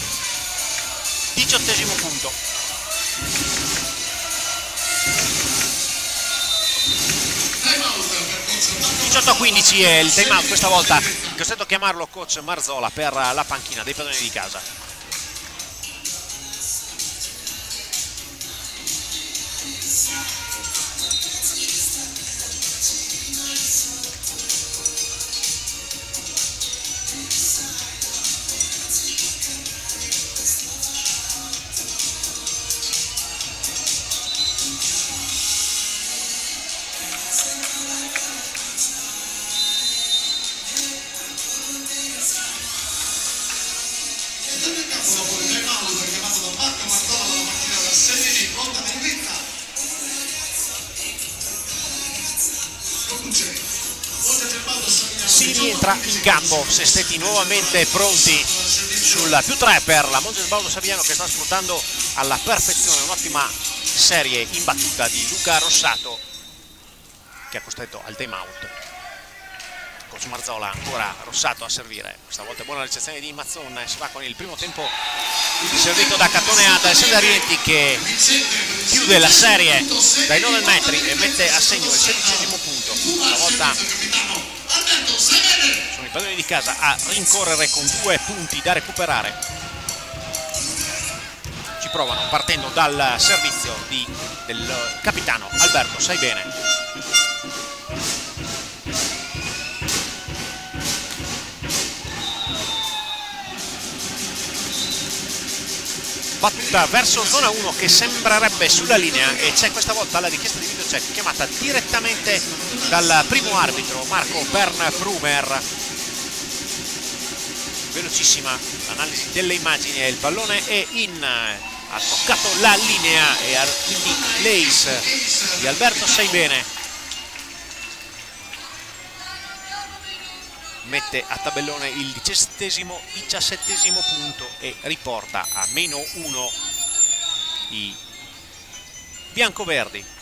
18° punto. A 15 è il time out, questa volta costretto a chiamarlo coach Marzola per la panchina dei padroni di casa. Si rientra in campo, Sestetti nuovamente pronti sul +3 per la Montegerbaldo Savigliano, che sta sfruttando alla perfezione un'ottima serie in battuta di Luca Rossato, che ha costretto al time out. Coach Marzola, ancora Rossato a servire, questa volta buona ricezione di Mazzon, si va con il primo tempo servito da Catone ad Alessandro Rienti, che chiude la serie dai 9 metri e mette a segno il 16° punto. Stavolta sono i padroni di casa a rincorrere con 2 punti da recuperare. Ci provano partendo dal servizio del capitano Alberto Saibene. Battuta verso zona 1 che sembrerebbe sulla linea, e c'è questa volta la richiesta di video check chiamata direttamente dal primo arbitro Marco Bernfrumer. Velocissima l'analisi delle immagini e il pallone è in, ha toccato la linea e quindi l'ace di Alberto Saibene mette a tabellone il 17° punto e riporta a -1 i biancoverdi.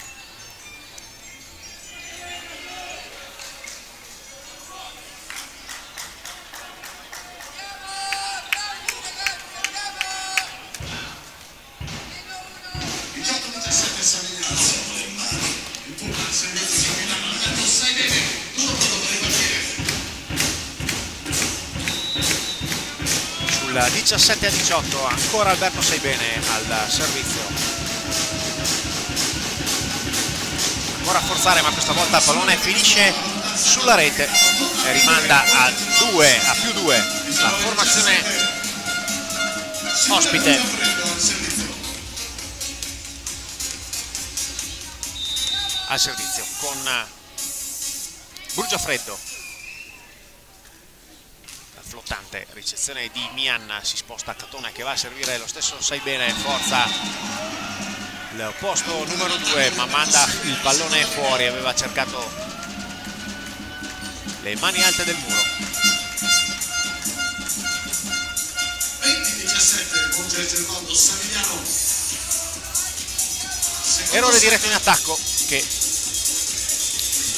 Sul 17-18 ancora Alberto Saibene al servizio, ancora a forzare, ma questa volta il pallone finisce sulla rete e rimanda a +2 la formazione ospite. Al servizio con Brugiafreddo, flottante ricezione di Mian, si sposta Catone che va a servire lo stesso Saibene, forza il posto numero 2 ma manda il pallone fuori, aveva cercato le mani alte del muro. 20-17 Montegerbaldo Savigliano. Errore diretto in attacco che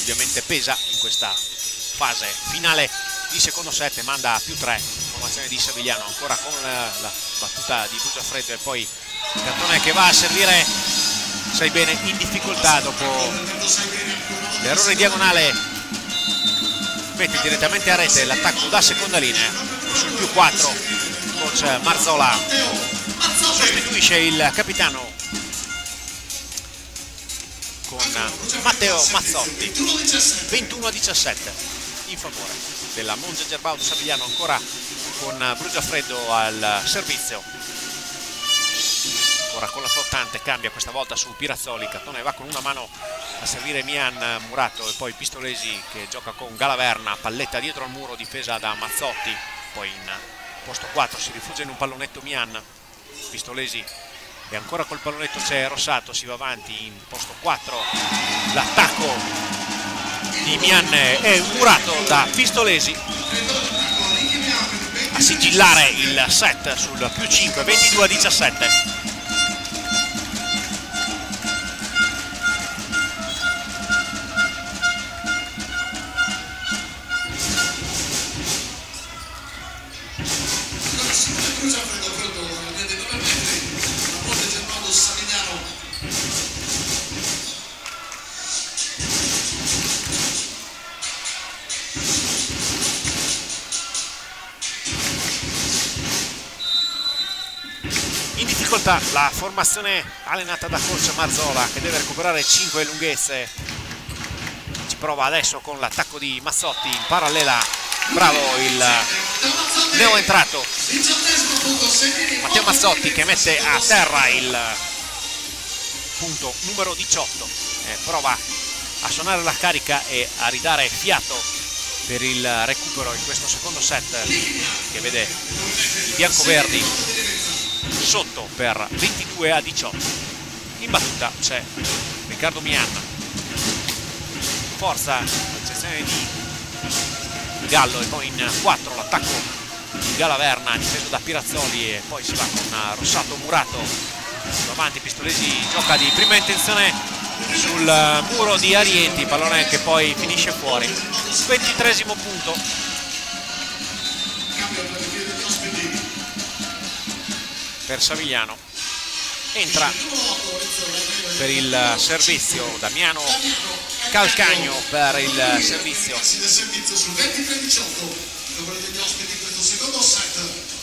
indubbiamente pesa in questa fase finale di secondo set, manda a +3, formazione di Savigliano, ancora con la battuta di Brugiafreddo e poi il cartone che va a servire, sai bene, in difficoltà dopo l'errore diagonale, mette direttamente a rete l'attacco da seconda linea e sul +4 coach Marzola sostituisce il capitano con Matteo Mazzotti. 21-17 in favore della Monza Gerbaudo Savigliano, ancora con Brugiafreddo al servizio, ora con la flottante, cambia questa volta su Pirazzoli, cartone va con una mano a servire Mian Murato e poi Pistolesi che gioca con Galaverna, palletta dietro al muro, difesa da Mazzotti, poi in posto 4 si rifugia in un pallonetto Mian, Pistolesi e ancora col pallonetto c'è Rossato, si va avanti in posto 4, l'attacco di Mian è murato da Pistolesi a sigillare il set sul +5, 22-17. La formazione allenata da coach Marzola che deve recuperare 5 lunghezze, ci prova adesso con l'attacco di Mazzotti in parallela, bravo il neoentrato Matteo Mazzotti che mette a terra il punto numero 18 e prova a suonare la carica e a ridare fiato per il recupero in questo secondo set che vede i biancoverdi sotto per 22-18. In battuta c'è Riccardo Mian, forza l'eccezione di Gallo e poi in 4 l'attacco di Galaverna difeso da Pirazzoli e poi si va con Rossato Murato, avanti Pistolesi gioca di prima intenzione sul muro di Arieti, pallone che poi finisce fuori. 23esimo punto per Savigliano, entra per il servizio Damiano Calcagno per il servizio. Sul 23-18 favore degli ospiti in questo secondo set.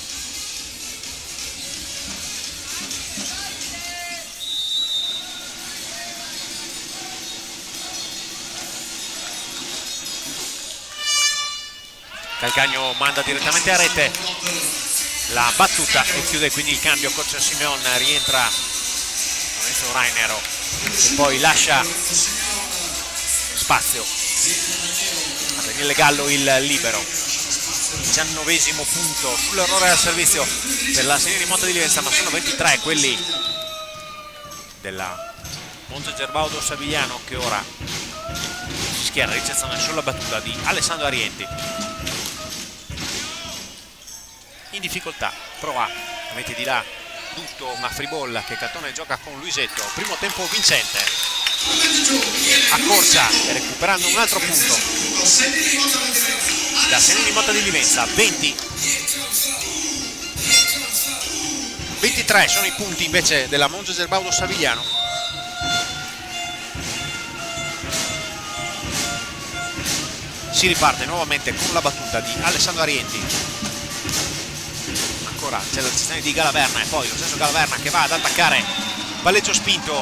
Calcagno manda direttamente a rete la battuta e chiude quindi il cambio coach Simeon, rientra Lorenzo Rainero e poi lascia spazio a Daniele Gallo il libero. 19esimo punto sull'errore al servizio per la serie di Monza di Livenza, ma sono 23 quelli della Monza Gerbaudo Savigliano che ora si schiera ricezione sulla battuta di Alessandro Arienti. In difficoltà, prova, mette di là tutto una free ball che Catone gioca con Luisetto, primo tempo vincente, accorcia e recuperando un altro punto da Senini di Motta di Livenza. 23 sono i punti invece della Monza Gerbaudo Savigliano. Si riparte nuovamente con la battuta di Alessandro Arienti. Ancora c'è la gestione di Galaverna e poi lo stesso Galaverna che va ad attaccare, palleggio spinto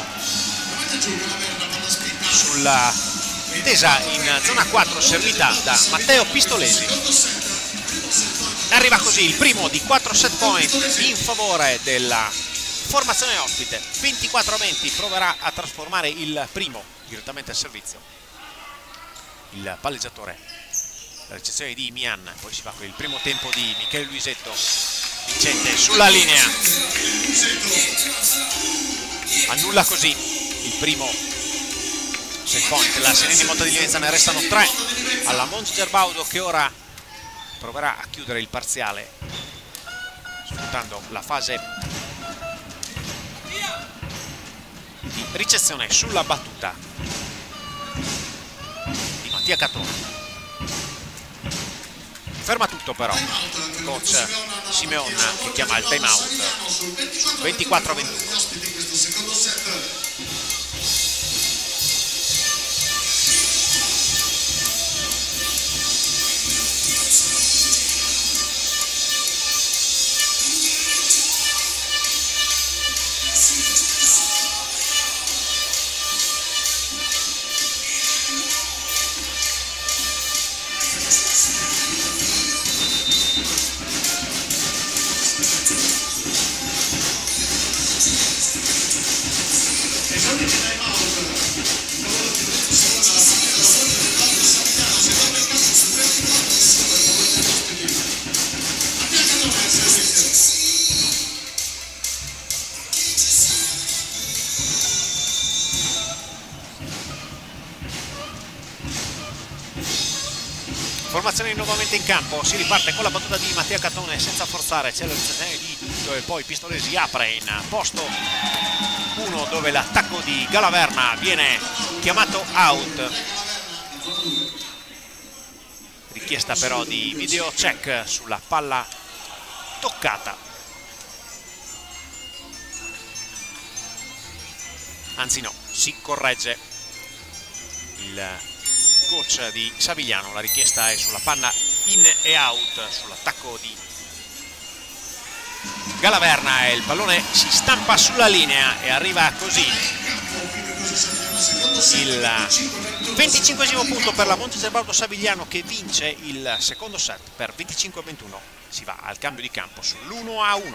sulla tesa in zona 4 servita da Matteo Pistolesi. Arriva così il primo di 4 set point in favore della formazione ospite. 24-20, proverà a trasformare il primo direttamente al servizio il palleggiatore. La ricezione di Mian, poi si va con il primo tempo di Michele Luisetto vincente sulla linea, annulla così il primo set point. La Senini di Motta di Livenza, ne restano 3 alla Monza Gerbaudo che ora proverà a chiudere il parziale sfruttando la fase di ricezione sulla battuta. Mattia Catone. Ferma tutto però coach Simeon che chiama il time out. 24-21. Formazione nuovamente in campo, si riparte con la battuta di Mattia Catone senza forzare, c'è l'orientazione di tutto e poi Pistolesi apre in posto 1 dove l'attacco di Galaverna viene chiamato out. Richiesta però di video check sulla palla toccata. Anzi no, si corregge il coach di Savigliano, la richiesta è sulla panna in e out sull'attacco di Galaverna e il pallone si stampa sulla linea e arriva così il 25esimo punto per la Montezemauto Savigliano che vince il secondo set per 25-21. Si va al cambio di campo sull'1-1.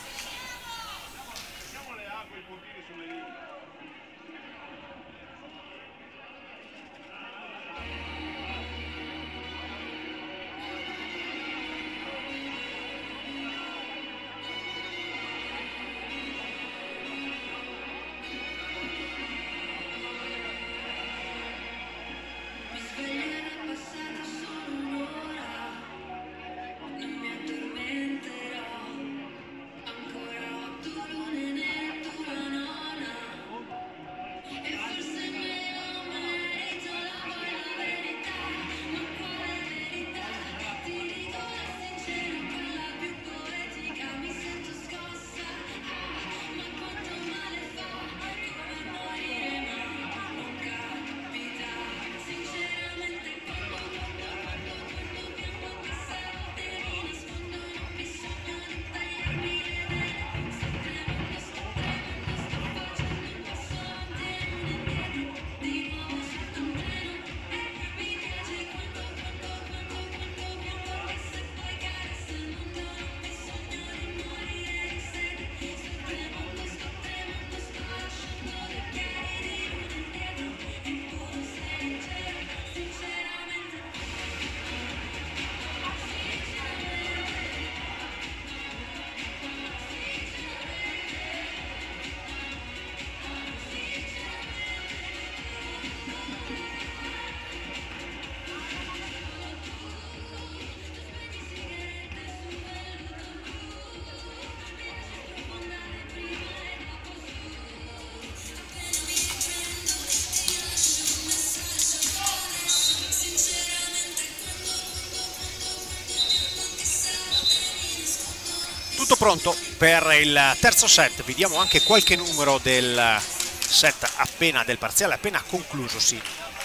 Tutto pronto per il terzo set, vediamo anche qualche numero del set del parziale appena conclusosi.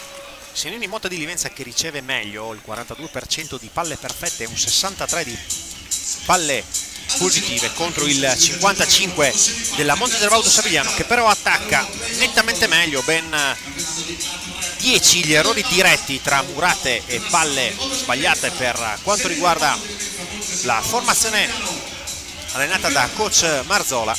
Senini Motta di Livenza che riceve meglio, il 42% di palle perfette e un 63% di palle positive contro il 55% della Montezemauto Savigliano che però attacca nettamente meglio, ben 10 gli errori diretti tra murate e palle sbagliate per quanto riguarda la formazione allenata da coach Marzola.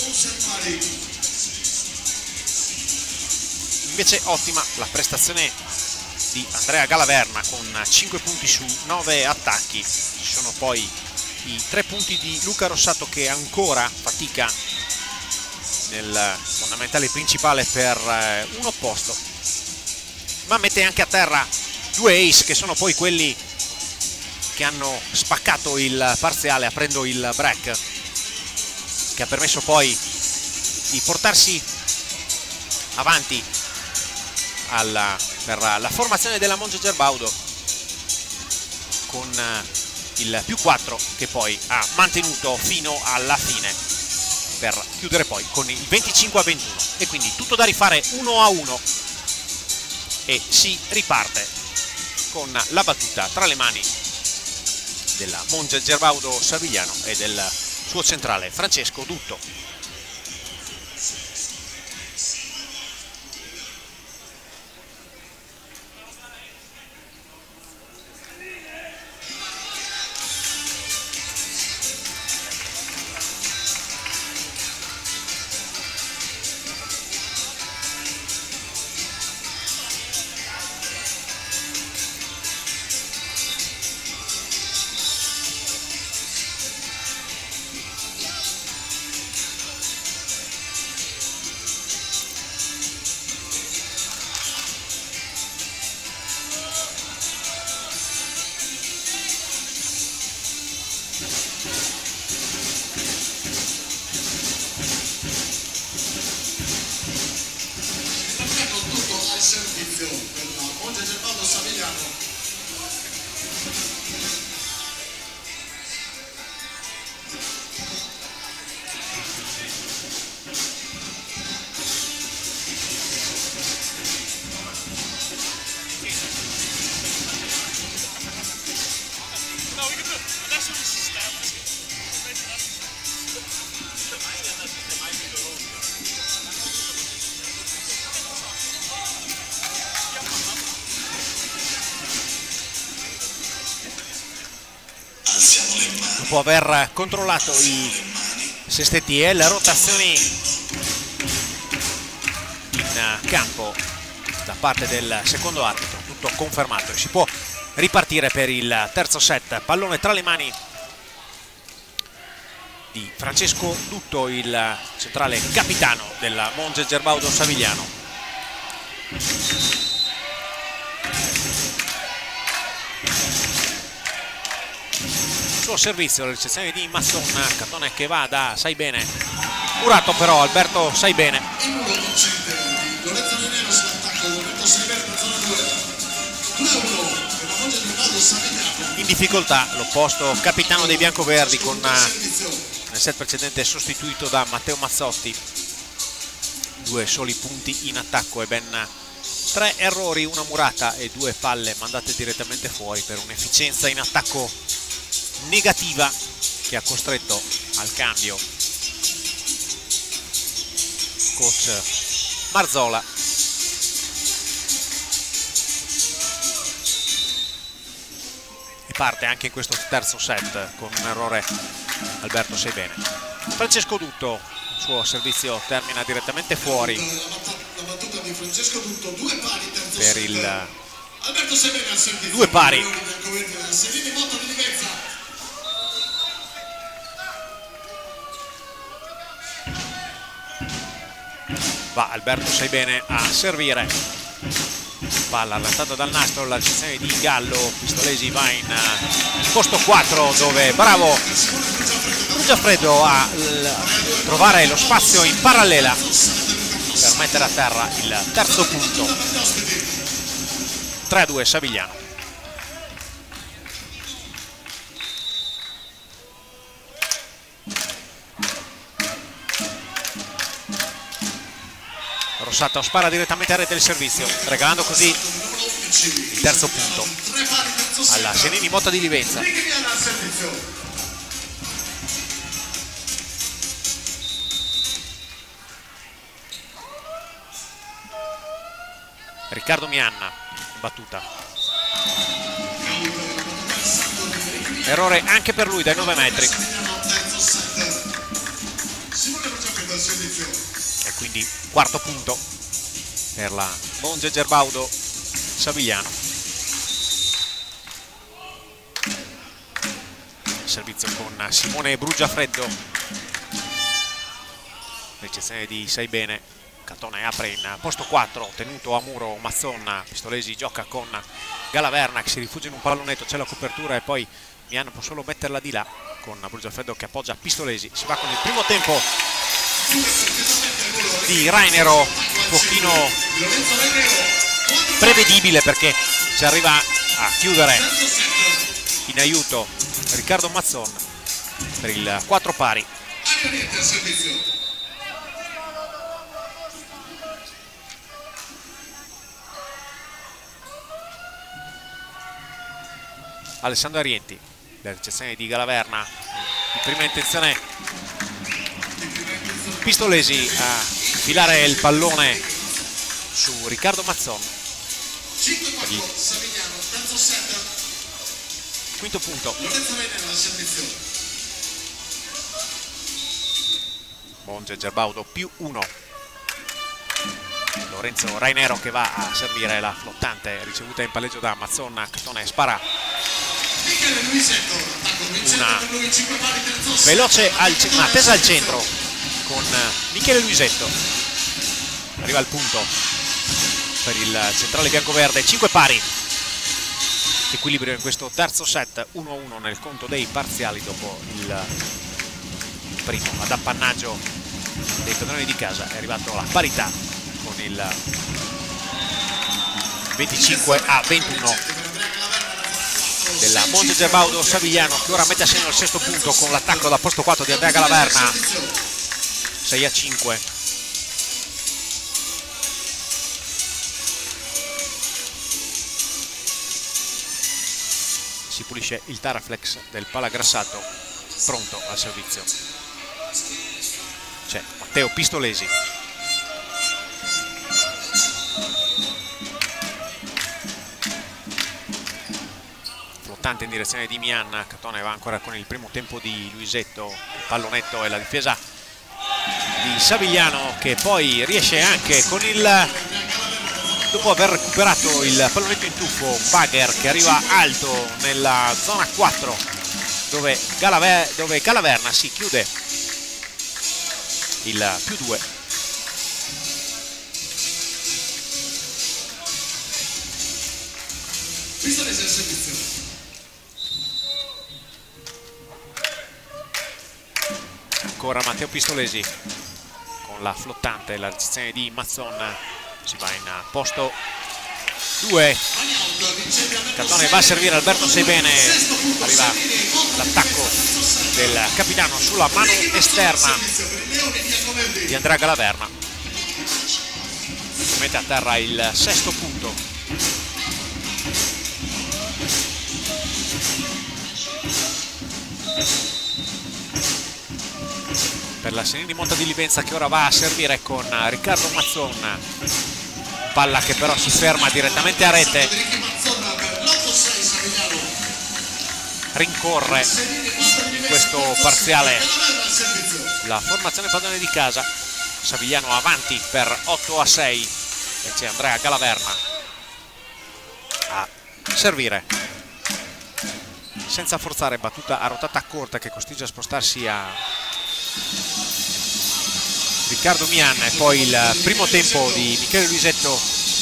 Invece ottima la prestazione di Andrea Galaverna con 5 punti su 9 attacchi. Ci sono poi i 3 punti di Luca Rossato che ancora fatica nel fondamentale principale per un opposto, ma mette anche a terra 2 ace che sono poi quelli che hanno spaccato il parziale aprendo il break, che ha permesso poi di portarsi avanti per la formazione della Monza Gerbaudo, con il +4 che poi ha mantenuto fino alla fine per chiudere poi con il 25-21, e quindi tutto da rifare 1-1 e si riparte con la battuta tra le mani della Monza Gerbaudo Savigliano e del suo centrale Francesco Dutto. Servizio per la Monza Gerbaudo Savigliano. Dopo aver controllato i sestetti e le rotazioni in campo da parte del secondo arbitro, tutto confermato e si può ripartire per il terzo set. Pallone tra le mani di Francesco Dutto, il centrale capitano della Monza Gerbaudo Savigliano. Suo servizio, la ricezione di Masson, Catone che va da Saibene, curato però Alberto Saibene. Il muro vincente di Lorenzo Nero sull'attacco, Alberto Saibene per zona 2, 2-1 per la Monza Gerbaudo Savigliano. In difficoltà l'opposto capitano dei biancoverdi, con nel set precedente sostituito da Matteo Mazzotti, 2 soli punti in attacco e ben 3 errori, una murata e 2 palle mandate direttamente fuori per un'efficienza in attacco negativa che ha costretto al cambio coach Marzola. E parte anche in questo terzo set con un errore Alberto Saibene. Francesco Dutto, il suo servizio termina direttamente fuori La battuta di Francesco Dutto, 2 pari terzo per set. il Alberto Saibene al servizio. 2 pari. Sereni Motta di Livenza. Va Alberto Saibene a servire, palla allantata dal nastro, la ricezione di Gallo, Pistolesi va in posto 4 dove bravo Brugiafreddo a trovare lo spazio in parallela per mettere a terra il terzo punto. 3-2 Savigliano. Rossato spara direttamente a rete il servizio, regalando così il terzo punto alla Senini Motta di Livenza. Riccardo Mianna in battuta, errore anche per lui dai 9 metri e quindi quarto punto per la Monza Gerbaudo Savigliano. Servizio con Simone Brugiafreddo, ricezione di Saibene, Catone apre in posto 4, tenuto a muro Mazzon, Pistolesi gioca con Galaverna che si rifugia in un pallonetto, c'è la copertura e poi Mian può solo metterla di là con Brugiafreddo che appoggia Pistolesi. Si va con il primo tempo di Rainero, un pochino prevedibile, perché ci arriva a chiudere in aiuto Riccardo Mazzon per il 4 pari. Alessandro Arienti, la ricezione di Galaverna, di prima intenzione Pistolesi a infilare il pallone su Riccardo Mazzon. Quinto punto. Monge Gerbaudo +1. Lorenzo Rainero che va a servire la flottante, ricevuta in palleggio da Mazzon. Catone spara una veloce una tesa al centro con Michele Luisetto. Arriva al punto per il centrale biancoverde. 5 pari, equilibrio in questo terzo set, 1-1 nel conto dei parziali dopo il primo ad appannaggio dei padroni di casa. È arrivato la parità con il 25-21 della Monge Gerbaudo Savigliano, che ora mette a segno il sesto punto con l'attacco da posto 4 di Andrea Galaverna. 6-5. Si pulisce il Taraflex del Palagrassato, pronto al servizio. C'è Matteo Pistolesi. In direzione di Mian. Catone va ancora con il primo tempo di Luisetto, il pallonetto e la difesa di Savigliano, che poi riesce anche con il, dopo aver recuperato il pallonetto in tuffo, Bagher che arriva alto nella zona 4 dove Galaverna si chiude il +2. Pistolesi al servizio. Ancora Matteo Pistolesi con la flottante, la ricezione di Mazzon. Si va in posto 2. Catone va a servire Alberto Seibene. Arriva l'attacco del capitano sulla mano esterna di Andrea Galaverna. Mette a terra il sesto punto. Per la Senini Monta di Livenza, che ora va a servire con Riccardo Mazzon. Palla che però si ferma direttamente a rete. Rincorre in questo parziale la formazione padrone di casa. Savigliano avanti per 8-6 e c'è Andrea Galaverna a servire senza forzare, battuta a rotata corta che costringe a spostarsi a Riccardo Mian. E poi il primo tempo di Michele Luisetto.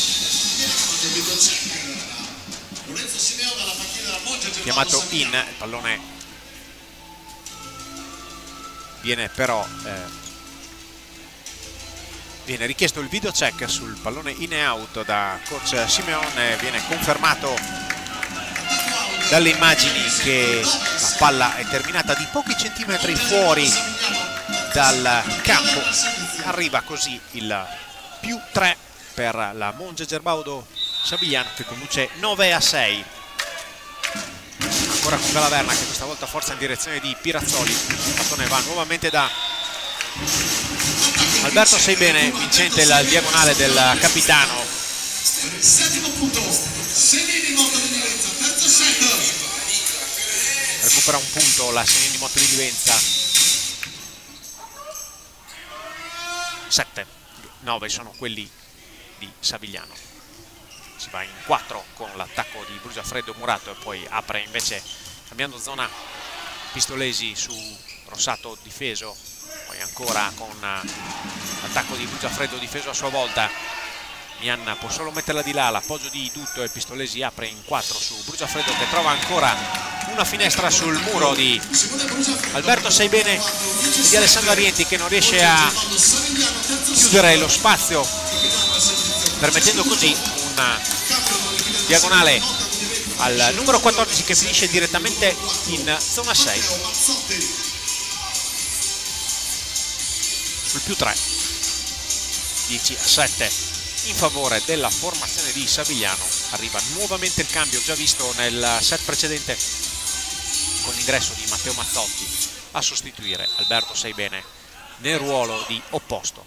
Chiamato in, il pallone viene però viene richiesto il video check sul pallone in e out da coach Simeone. Viene confermato dalle immagini che la palla è terminata di pochi centimetri fuori dal campo. Arriva così il +3 per la Monge Gerbaudo Savigliano, che conduce 9-6. Ancora con Galaverna, che questa volta forza in direzione di Pirazzoli. Catone va nuovamente da Alberto Seibene, vincente la diagonale del capitano. Recupera un punto la Senini Monte di Livenza. 7, 9 sono quelli di Savigliano. Si va in 4 con l'attacco di Brugiafreddo Murato e poi apre invece, cambiando zona, Pistolesi su Rossato difeso. Poi ancora con l'attacco di Brugiafreddo difeso a sua volta. Mian può solo metterla di là, l'appoggio di Dutto e Pistolesi apre in 4 su Brugiafreddo, che trova ancora una finestra sul muro di Alberto Seibene e di Alessandro Arienti, che non riesce a chiudere lo spazio, permettendo così una diagonale al numero 14 che finisce direttamente in zona 6 sul più 3. 10-7 in favore della formazione di Savigliano. Arriva nuovamente il cambio già visto nel set precedente con l'ingresso di Matteo Mazzotti a sostituire Alberto Seibene nel ruolo di opposto.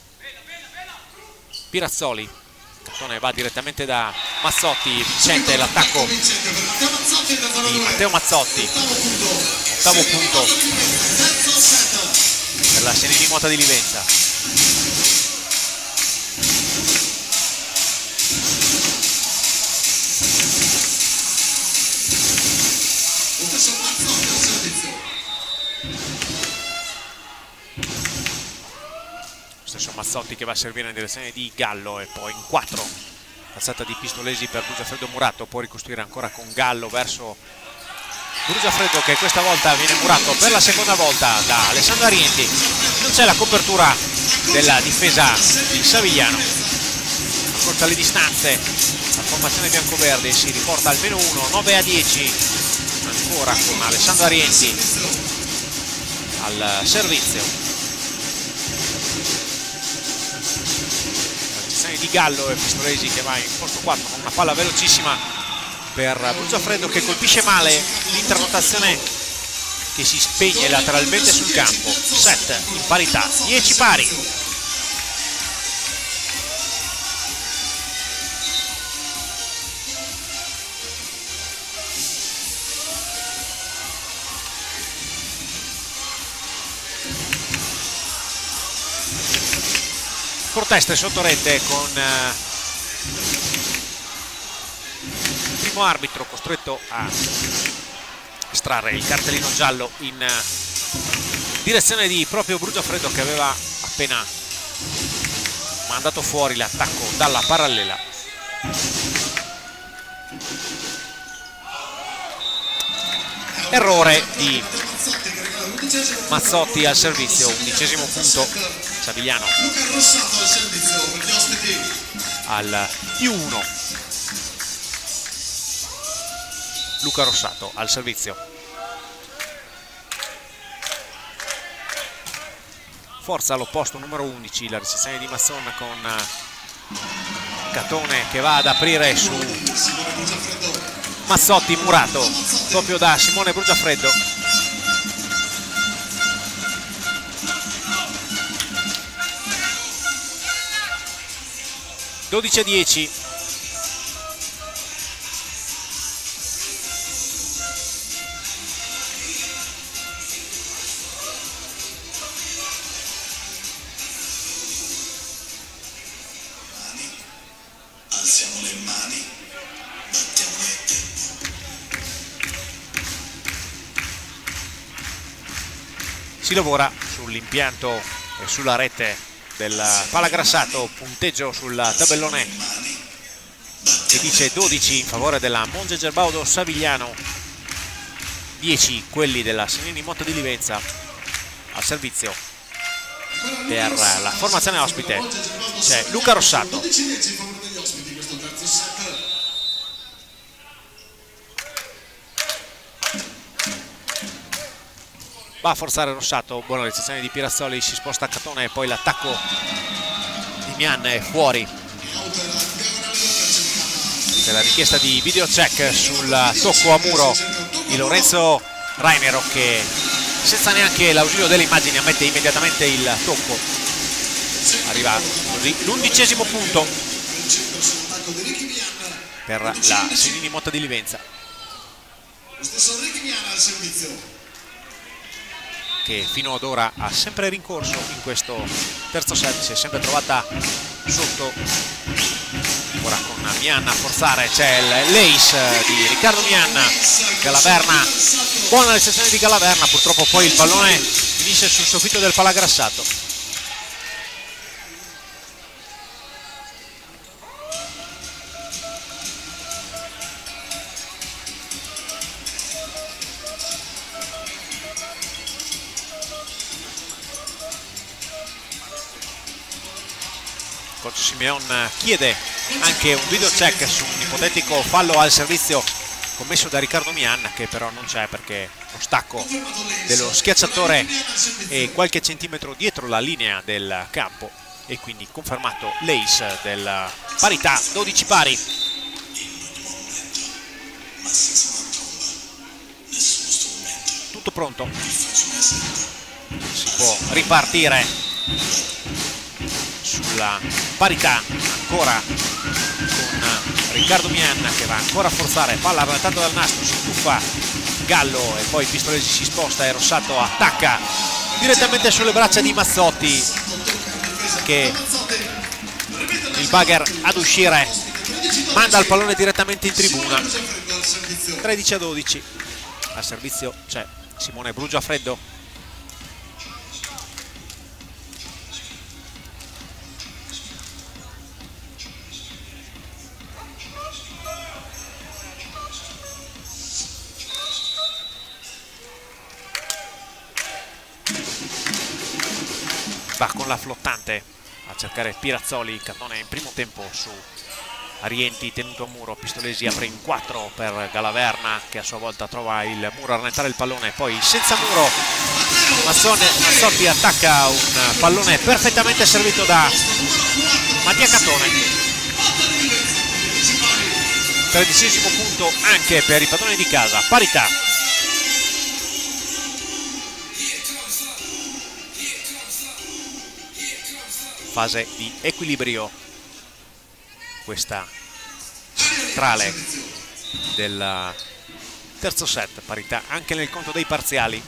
Pirazzoli, Cattone va direttamente da Mazzotti, vincente l'attacco di Matteo Mazzotti, ottavo punto per la Senini Mota di Livenza. Stesso Mazzotti che va a servire in direzione di Gallo e poi in 4 alzata di Pistolesi per Brugiafreddo Murato, può ricostruire ancora con Gallo verso Brugiafreddo che questa volta viene murato per la seconda volta da Alessandro Arienti. Non c'è la copertura della difesa di Savigliano, accorcia le distanze, la formazione biancoverde si riporta almeno 1, 9-10 ancora con Alessandro Arienti al servizio. Di Gallo e Pistolesi che va in posto 4 con una palla velocissima per Brugiafreddo che colpisce male l'interrotazione che si spegne lateralmente sul campo. Set in parità, 10 pari. Corteste sotto rete con il primo arbitro costretto a estrarre il cartellino giallo in direzione di proprio Brugiafreddo che aveva appena mandato fuori l'attacco dalla parallela. Errore di Mazzotti al servizio, 11° punto. Savigliano al più 1. Luca Rossato al servizio. Forza all'opposto numero 11, la ricezione di Mazzon con Catone che va ad aprire su Mazzotti, murato proprio da Simone Brugiafreddo. 12-10. Alziamo le mani, battiamo le tempo. Si lavora sull'impianto e sulla rete del Palagrassato, punteggio sul tabellone che dice 12 in favore della Monge Gerbaudo Savigliano, 10 quelli della Senini Mota di Livenza. Al servizio per la formazione ospite c'è Luca Rossato. Va a forzare Rossato, buona ricezione di Pirazzoli, si sposta a Catone e poi l'attacco di Mian è fuori. C'è la richiesta di video check sul tocco a muro di Lorenzo Rainero che senza neanche l'ausilio delle immagini ammette immediatamente il tocco. Arriva così l'11° punto per la Senini Mota di Livenza, che fino ad ora ha sempre rincorso in questo terzo set, si è sempre trovata sotto. Ora con Mian a forzare c'è l'ace di Riccardo Mian. Galaverna, buona ricezione di Galaverna, purtroppo poi il pallone finisce sul soffitto del Palagrassato. Coach Simeon chiede anche un video check su un ipotetico fallo al servizio commesso da Riccardo Mian, che però non c'è perché lo stacco dello schiacciatore è qualche centimetro dietro la linea del campo, e quindi confermato l'ace della parità, 12 pari. Tutto pronto, si può ripartire sulla parità ancora con Riccardo Mian che va ancora a forzare, palla arrotata dal nastro, si tuffa Gallo e poi Pistolesi si sposta e Rossato attacca direttamente sulle braccia di Mazzotti, che il bugger ad uscire manda il pallone direttamente in tribuna. 13-12, al servizio c'è Simone Brugiafreddo. Va con la flottante a cercare Pirazzoli, cannone in primo tempo su Arienti tenuto a muro. Pistolesi apre in 4 per Galaverna, che a sua volta trova il muro a rallentare il pallone, poi senza muro Mazzotti attacca un pallone perfettamente servito da Mattia Catone. 13° punto anche per i padroni di casa, parità. Fase di equilibrio questa centrale del terzo set, parità anche nel conto dei parziali.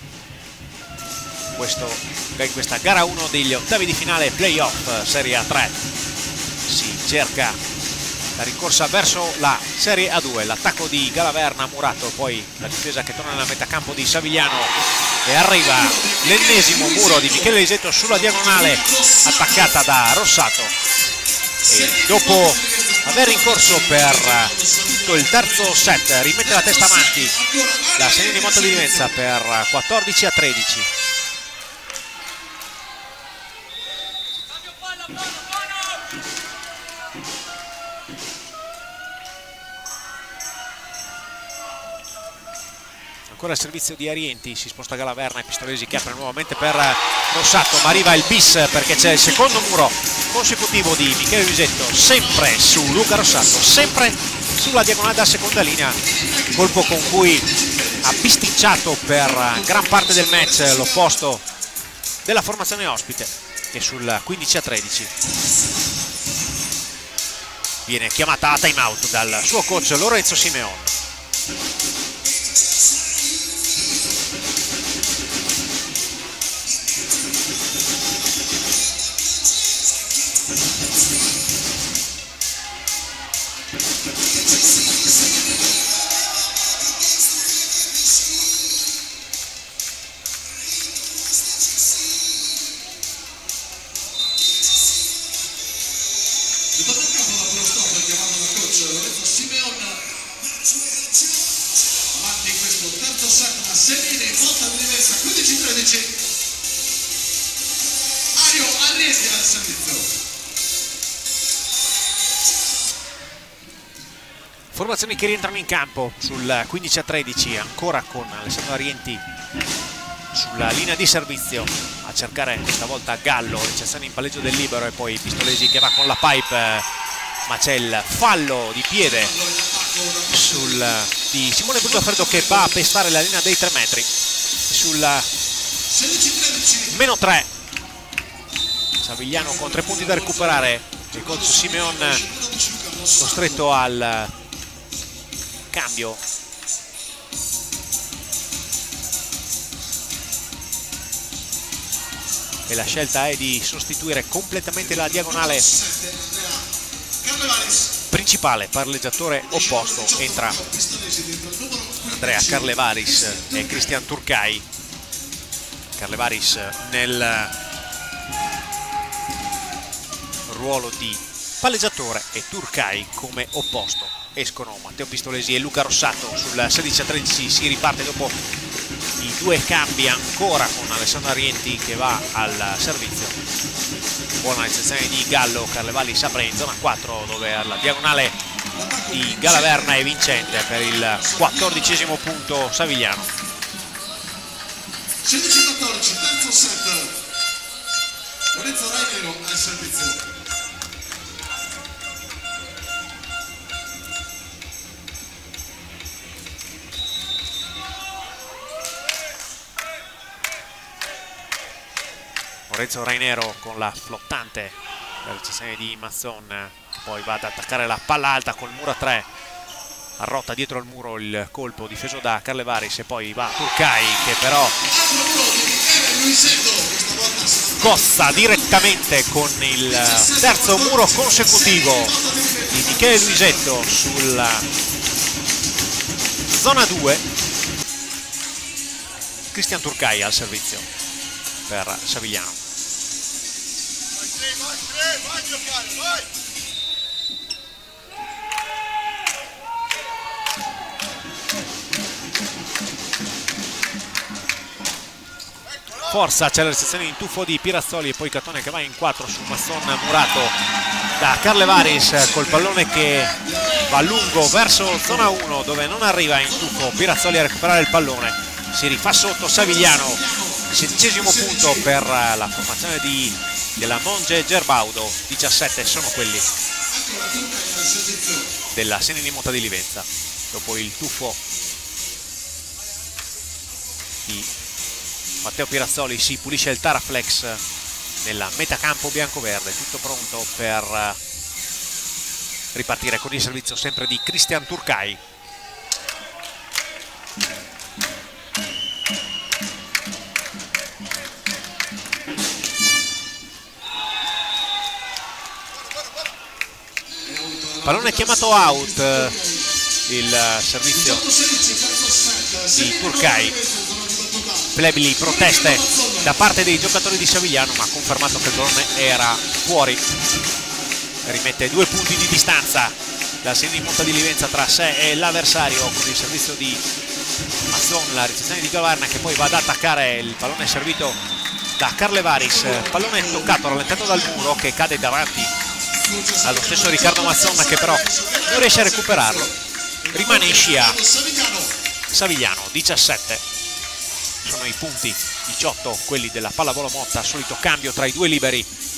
In questa gara 1 degli ottavi di finale playoff Serie A3 si cerca la rincorsa verso la Serie A2, l'attacco di Galaverna, Murato, poi la difesa che torna nella metacampo di Savigliano e arriva l'ennesimo muro di Michele Lisetto sulla diagonale attaccata da Rossato, e dopo aver rincorso per tutto il terzo set rimette la testa avanti la Segnini Motta di Livenza per 14-13. Ancora il servizio di Arienti, si sposta Galaverna e Pistolesi che apre nuovamente per Rossato, ma arriva il bis perché c'è il secondo muro consecutivo di Michele Lisetto, sempre su Luca Rossato, sempre sulla diagonale da seconda linea, colpo con cui ha bisticciato per gran parte del match l'opposto della formazione ospite, che sul 15-13 viene chiamata a time out dal suo coach Lorenzo Simeone. Formazioni che rientrano in campo sul 15-13, ancora con Alessandro Arienti sulla linea di servizio a cercare questa volta Gallo, ricezione in palleggio del libero, e poi Pistolesi che va con la pipe, ma c'è il fallo di piede di Simone Brugiafreddo che va a pestare la linea dei 3 metri sul -3. Savigliano con 3 punti da recuperare, il coach Simeone costretto al cambio. E la scelta è di sostituire completamente la diagonale principale, parleggiatore opposto. Entra Andrea Carlevaris e Cristian Turcai. Carlevaris nel ruolo di palleggiatore e Turcai come opposto. Escono Matteo Pistolesi e Luca Rossato sul 16-13, si riparte dopo i due cambi ancora con Alessandro Arienti che va al servizio. Buona recensione di Gallo, Carlevali si apre in zona 4 dove la diagonale di Galaverna è vincente per il 14° punto savigliano. 16-14, terzo set. Lorenzo Rainero al servizio. Lorenzo Rainero con la flottante, la recensione di Mazzon, poi va ad attaccare la palla alta col muro a 3, arrotta dietro al muro il colpo difeso da Carlevaris e poi va Turcai che però cozza direttamente con il terzo muro consecutivo di Michele Luisetto sulla zona 2. Cristian Turcai al servizio per Savigliano. Forza, c'è la recensione in tuffo di Pirazzoli e poi Catone che va in 4 su Mazzon, murato da Carlevaris col pallone che va lungo verso zona 1 dove non arriva in tuffo Pirazzoli a recuperare il pallone. Si rifà sotto Savigliano, 16° punto per la formazione della Monge Gerbaudo. 17 sono quelli della Seni di Motta di Livenza. Dopo il tuffo di Matteo Pirazzoli si pulisce il Taraflex nella metacampo bianco-verde, tutto pronto per ripartire con il servizio sempre di Cristian Turcai. Pallone chiamato out, il servizio di Turcai. Plebili proteste da parte dei giocatori di Savigliano, ma ha confermato che il pallone era fuori. Rimette 2 punti di distanza la Seni di Motta di Livenza tra sé e l'avversario con il servizio di Mazzon, la ricezione di Galaverna che poi va ad attaccare il pallone servito da Carlevaris. Pallone toccato, rallentato dal muro che cade davanti allo stesso Riccardo Mazzon che però non riesce a recuperarlo. Rimane in scia Savigliano, 17 sono i punti, 18 quelli della pallavolo Motta. Solito cambio tra i due liberi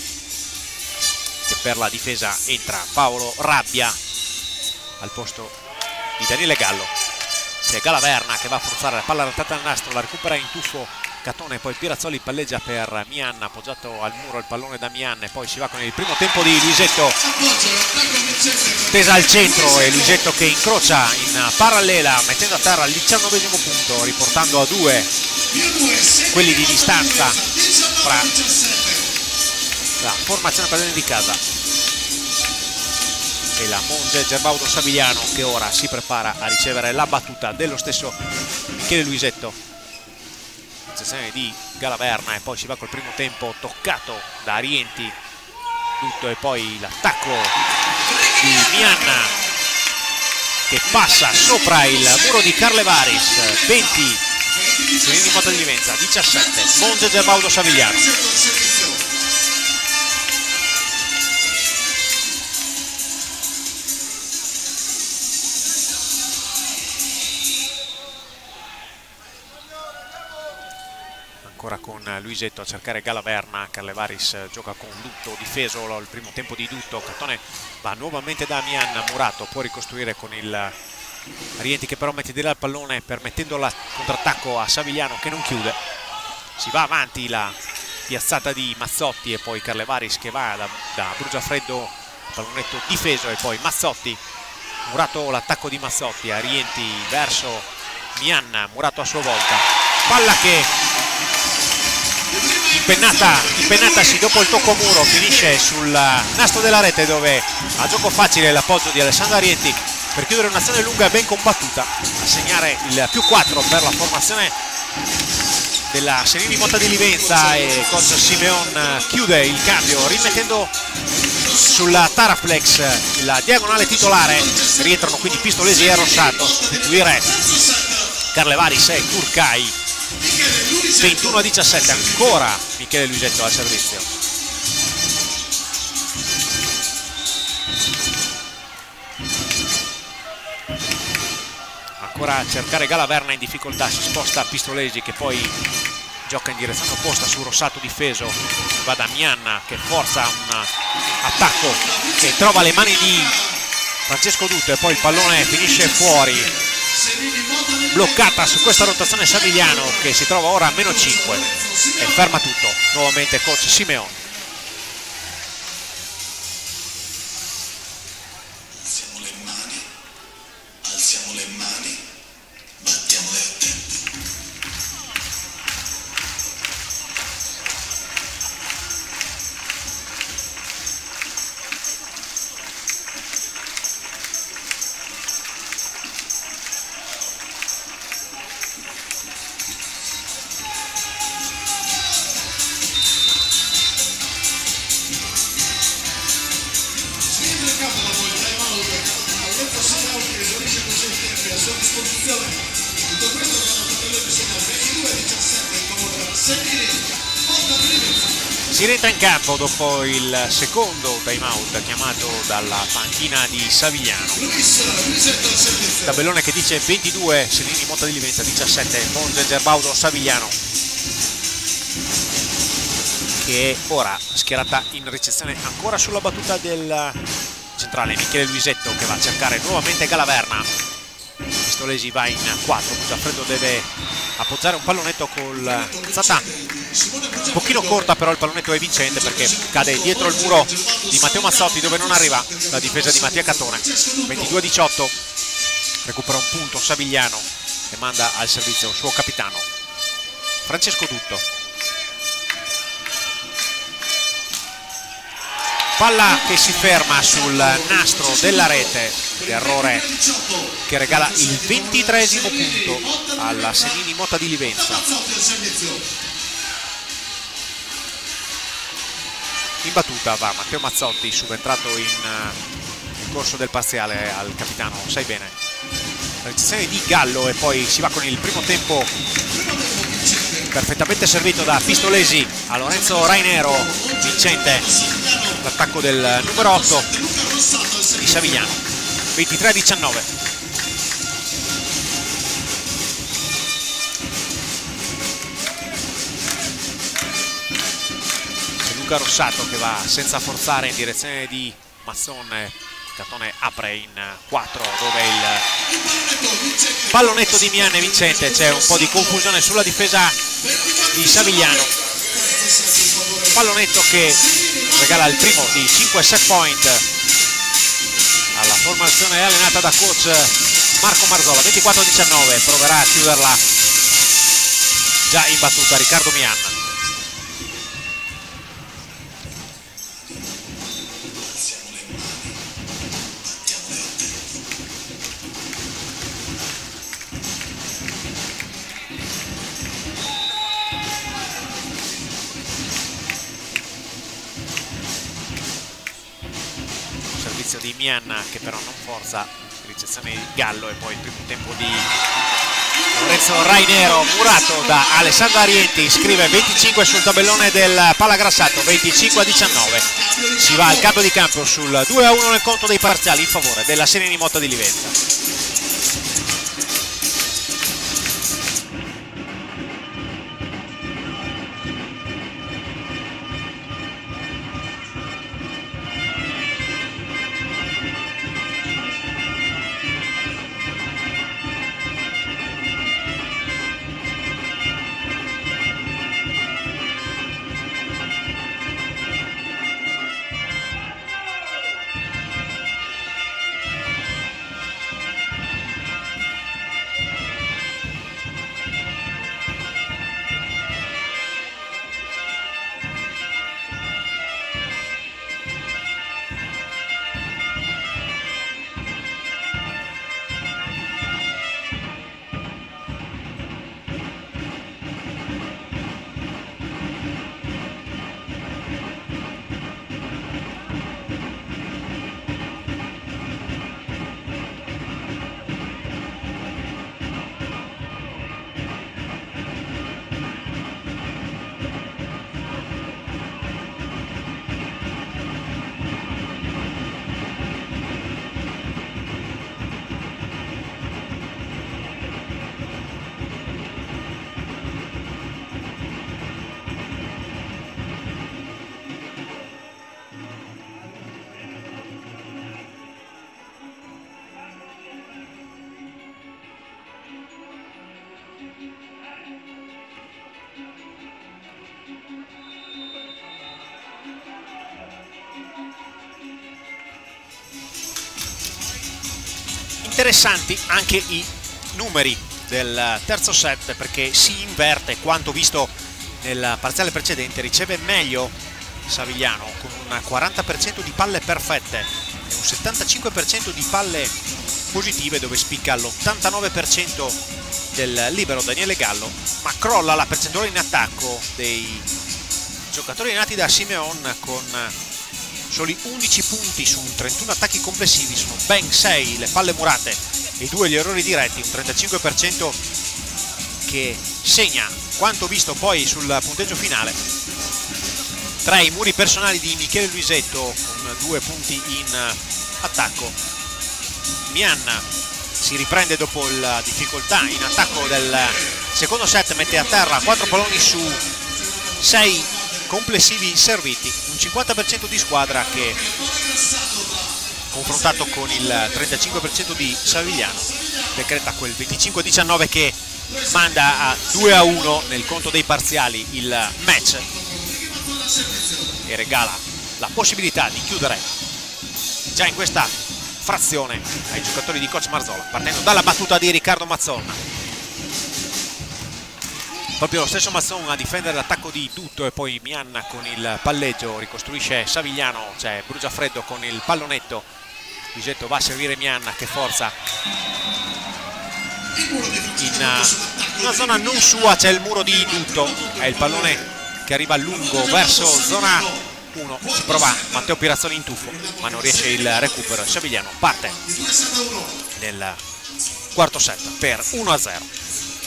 e per la difesa entra Paolo Rabbia al posto di Daniele Gallo. C'è Galaverna che va a forzare la palla rallentata al nastro, la recupera in tuffo Catone, poi Pirazzoli palleggia per Mian, appoggiato al muro il pallone da Mian e poi si va con il primo tempo di Luisetto, tesa al centro e Luisetto che incrocia in parallela mettendo a terra il 19° punto, riportando a 2 quelli di distanza fra la formazione padrone di casa e la Monge Gerbaudo Savigliano che ora si prepara a ricevere la battuta dello stesso Michele Luisetto. Sezione di Galaverna e poi si va col primo tempo toccato da Arienti, tutto e poi l'attacco di Mianna che passa sopra il muro di Carlevaris. 20 Seni di Motta di Livenza, 17 Monge Gerbaudo Savigliano. Ancora con Luisetto a cercare Galaverna, Carlevaris gioca con Dutto, difeso il primo tempo di Dutto, Catone va nuovamente da Mian, murato, può ricostruire con il Arienti che però mette di là il pallone permettendo il contrattacco a Savigliano che non chiude. Si va avanti la piazzata di Mazzotti e poi Carlevaris che va da Brugiafreddo, pallonetto difeso e poi Mazzotti, murato l'attacco di Mazzotti, Arienti verso Mian, murato a sua volta, palla che impennatasi dopo il tocco muro finisce sul nastro della rete dove a gioco facile l'appoggio di Alessandro Arienti per chiudere un'azione lunga e ben combattuta, a segnare il +4 per la formazione della Seni di Motta di Livenza e coach Simeon chiude il cambio rimettendo sulla Taraflex la diagonale titolare. Rientrano quindi Pistolesi e Rossato a sostituire Carlevaris e Turcai. 21-17, ancora Michele Luisetto al servizio. Ancora a cercare Galaverna in difficoltà, si sposta Pistolesi che poi gioca in direzione opposta su Rossato difeso, va da Mianna che forza un attacco che trova le mani di Francesco Dutto e poi il pallone finisce fuori. Bloccata su questa rotazione Savigliano che si trova ora a -5 e ferma tutto nuovamente coach Simeone. Alziamo le mani, battiamole a tempo. Si rientra in campo dopo il secondo time out chiamato dalla panchina di Savigliano. Tabellone che dice 22 Serini Motta di Livenza, 17 Monte Gerbaudo Savigliano, che è ora schierata in ricezione ancora sulla battuta del centrale Michele Luisetto che va a cercare nuovamente Galaverna. Pistolesi va in 4, Giaffredo deve appoggiare un pallonetto col Zatan, un pochino corta però il pallonetto è vincente perché cade dietro il muro di Matteo Mazzotti dove non arriva la difesa di Mattia Catone. 22-18, recupera un punto Savigliano e manda al servizio il suo capitano Francesco Dutto. Palla che si ferma sul nastro della rete, l'errore che regala il 23esimo punto alla Serini Motta di Livenza. In battuta va Matteo Mazzotti, subentrato nel corso del parziale al capitano, sai bene. La ricezione di Gallo e poi si va con il primo tempo perfettamente servito da Pistolesi a Lorenzo Rainero, vincente l'attacco del numero 8 di Savigliano. 23-19. C'è Luca Rossato che va senza forzare in direzione di Mazzone. Catone apre in 4 dove il pallonetto di Mianna è vincente. C'è un po' di confusione sulla difesa di Savigliano. Pallonetto che regala il primo di 5 set point alla formazione allenata da coach Marco Marzola. 24-19, proverà a chiuderla già in battuta Riccardo Mianna. Di Mianna che però non forza, ricezione di Gallo e poi il primo tempo di Lorenzo Rainero, murato da Alessandro Arienti, scrive 25 sul tabellone del Palagrassato. 25-19, si va al cambio di campo sul 2-1 nel conto dei parziali in favore della Serini Motta di Livenza. Interessanti anche i numeri del terzo set, perché si inverte quanto visto nel parziale precedente. Riceve meglio Savigliano con un 40% di palle perfette e un 75% di palle positive, dove spicca l'89% del libero Daniele Gallo, ma crolla la percentuale in attacco dei giocatori nati da Simeon, con soli 11 punti su 31 attacchi complessivi. Sono ben 6 le palle murate e 2 gli errori diretti, un 35% che segna quanto visto poi sul punteggio finale. 3 i muri personali di Michele Luisetto con 2 punti in attacco. Mian si riprende dopo la difficoltà in attacco del secondo set, mette a terra 4 palloni su 6 complessivi serviti, un 50% di squadra che, confrontato con il 35% di Savigliano, decreta quel 25-19 che manda a 2-1 nel conto dei parziali il match e regala la possibilità di chiudere già in questa frazione ai giocatori di coach Marzola, partendo dalla battuta di Riccardo Mazzon. Proprio lo stesso Mazzon a difendere l'attacco di Dutto, e poi Mian con il palleggio ricostruisce Savigliano, c'è Brugiafreddo con il pallonetto, Luisetto va a servire Mian, che forza in una zona non sua, c'è il muro di Dutto, è il pallone che arriva lungo verso zona 1, ci prova Matteo Pirazzoli in tuffo ma non riesce il recupero e Savigliano parte nel quarto set per 1-0.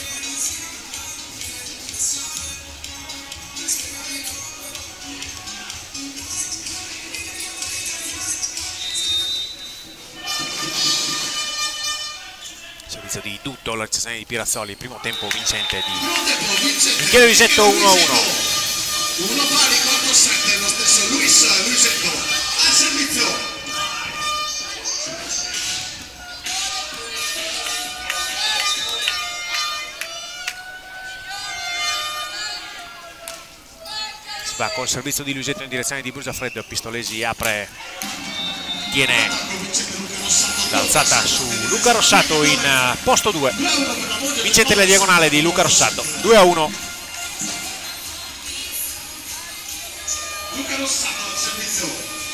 Servizio di Dutto, la recensione di Pirazzoli, primo tempo vincente di Michele Luisetto, 1-1. Uno pari, quarto set, lo stesso Luisetto al servizio. Si va col servizio di Luisetto in direzione di Brugiafreddo, Pistolesi apre, tiene l'alzata su Luca Rossato in posto 2, vincente la diagonale di Luca Rossato, 2-1. Luca Rossato al servizio.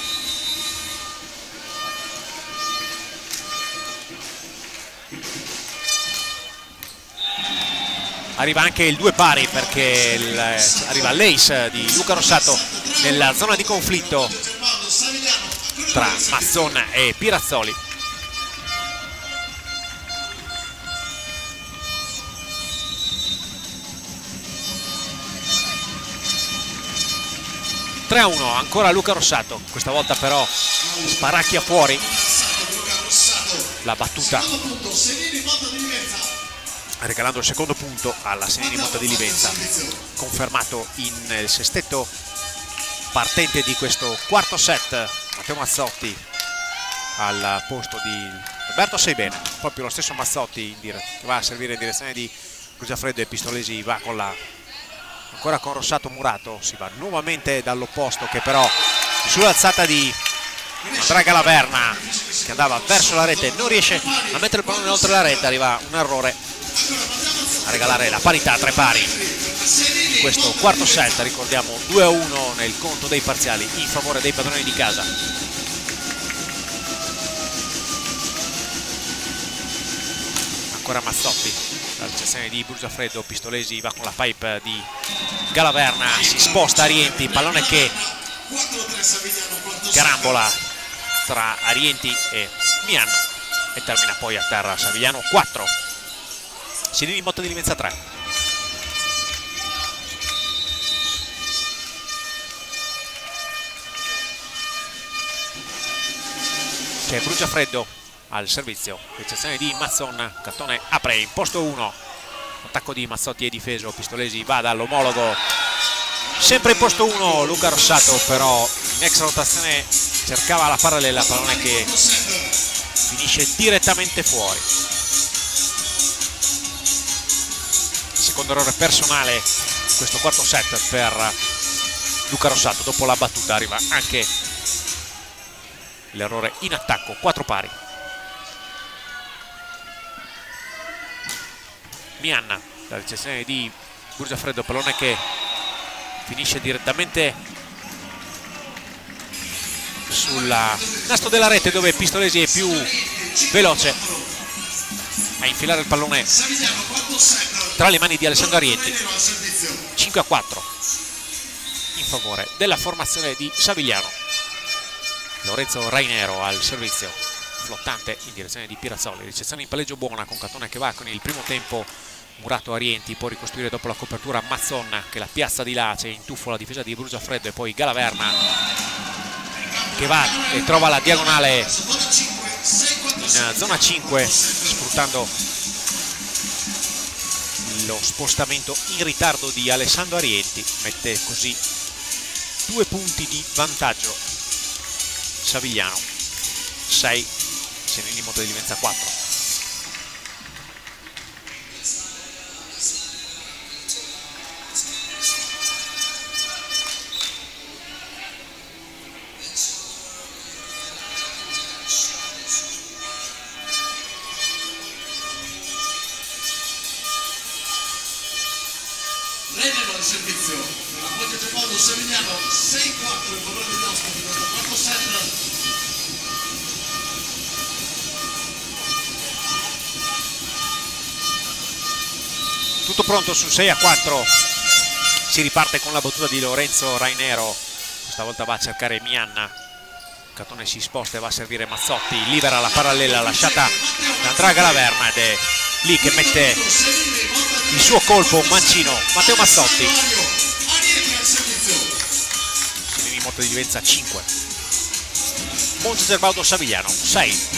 Arriva anche il 2 pari, perché arriva l'ace di Luca Rossato nella zona di conflitto tra Mazzon e Pirazzoli. Ancora Luca Rossato, questa volta però sparacchia fuori la battuta, regalando il secondo punto alla Senini Motta di Livenza, confermato nel sestetto partente di questo quarto set. Matteo Mazzotti al posto di Roberto Seibene, proprio lo stesso Mazzotti che va a servire in direzione di Brugiafreddo, e Pistolesi va con ancora con Rossato murato, si va nuovamente dall'opposto, che però sull'alzata di Andrea Galaverna, che andava verso la rete, non riesce a mettere il pallone oltre la rete, arriva un errore a regalare la parità a 3 pari in questo quarto set. Ricordiamo 2-1 nel conto dei parziali in favore dei padroni di casa. Ancora Mazzotti, la ricezione di Brugiafreddo, Pistolesi va con la pipe di Galaverna, si sposta Arienti, pallone che carambola tra Arienti e Mian e termina poi a terra. Savigliano 4, Senini Motta di Livenza 3. C'è Brugiafreddo al servizio, ricezione di Mazzon, cartone apre in posto 1, attacco di Mazzotti è difeso, Pistolesi va dall'omologo, sempre in posto 1 Luca Rossato, però in extra rotazione cercava la parallela, pallone che finisce direttamente fuori. Secondo errore personale questo quarto set per Luca Rossato, dopo la battuta arriva anche l'errore in attacco, 4 pari. Mian, la ricezione di Brugiafreddo, pallone che finisce direttamente sul nastro della rete, dove Pistolesi è più veloce a infilare il pallone tra le mani di Alessandro Arienti. 5-4 in favore della formazione di Savigliano. Lorenzo Rainero al servizio, flottante in direzione di Pirazzoli, ricezione in palleggio buona con Catone che va con il primo tempo murato Arienti, può ricostruire dopo la copertura Mazzon che la piazza di là, c'è in tuffo la difesa di Brugiafreddo e poi Galaverna che va e trova la diagonale in zona 5, sfruttando lo spostamento in ritardo di Alessandro Arienti, mette così 2 punti di vantaggio Savigliano. 6 Serenini Motta di Livenza 4. Renero al servizio, appoggia Geppaldo Savigliano, 6-4 in favore degli ospiti, questo quarto set. Tutto pronto sul 6-4, si riparte con la battuta di Lorenzo Rainero, questa volta va a cercare Mian, Catone si sposta e va a servire Mazzotti, libera la parallela lasciata da Andrea Galaverna ed è lì che mette il suo colpo, un mancino, Matteo Mazzotti. Serenini Motta di Livenza 5, Monza Gerbaudo Savigliano 6.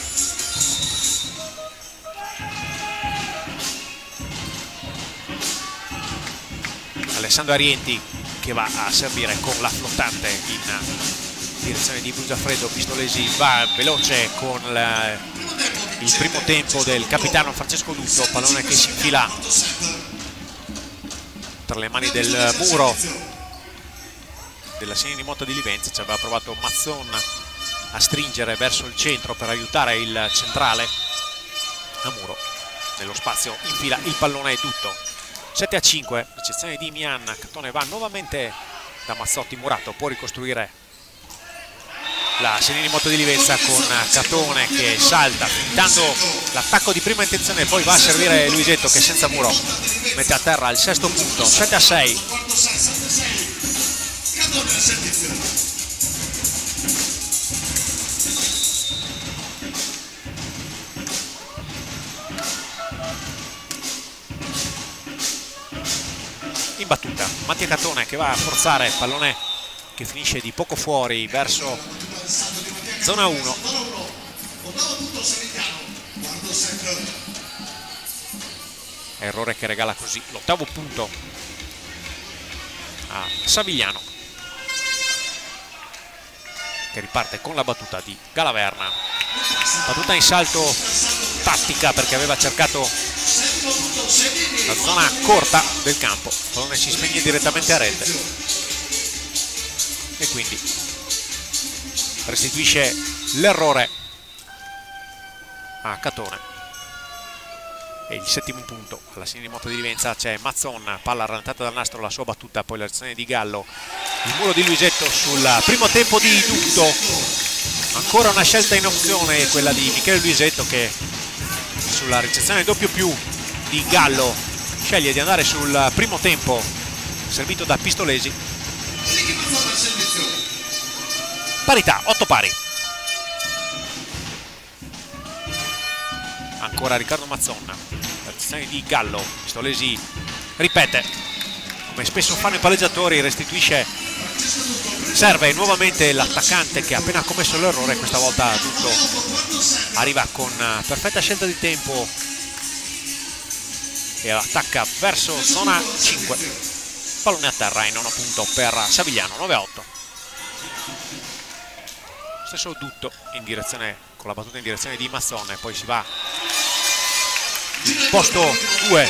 Alessandro Arienti che va a servire con la flottante in direzione di Brugiafreddo. Pistolesi va veloce con il primo tempo del capitano Francesco Dutto, pallone che si infila tra le mani del muro della Serenini Motta di Livenza. Ci aveva provato Mazzon a stringere verso il centro per aiutare il centrale. A muro nello spazio infila il pallone Dutto. 7-5, ricezione di Mian, Catone va nuovamente da Mazzotti, Murato può ricostruire la Serenini Motta di Livenza con Catone che salta fintando l'attacco di prima intenzione e poi va a servire Luisetto che senza muro mette a terra il sesto punto. 7-6. Catone al servizio. In battuta Mattia Catone che va a forzare, pallone che finisce di poco fuori verso zona 1. Errore che regala così l'8° punto a Savigliano, che riparte con la battuta di Galaverna. Battuta in salto tattica perché aveva cercato la zona corta del campo, il pallone si spegne direttamente a rete e quindi restituisce l'errore a Catone. E il 7° punto alla Serenini Motta di Livenza. C'è Mazzon, palla rallentata dal nastro, la sua battuta, poi la reazione di Gallo, il muro di Luisetto sul primo tempo di Dutto. Ancora una scelta in opzione, quella di Michele Luisetto, che sulla ricezione doppio più di Gallo sceglie di andare sul primo tempo servito da Pistolesi. Parità, 8 pari. Ancora Riccardo Mazzon, la reazione di Gallo, Pistolesi ripete come spesso fanno i palleggiatori, restituisce, serve nuovamente l'attaccante che ha appena commesso l'errore. Questa volta Dutto arriva con perfetta scelta di tempo e attacca verso zona 5, pallone a terra in 9 punto per Savigliano. 9-8. Stesso Dutto in direzione, con la battuta in direzione di Mazzon, e poi si va il posto 2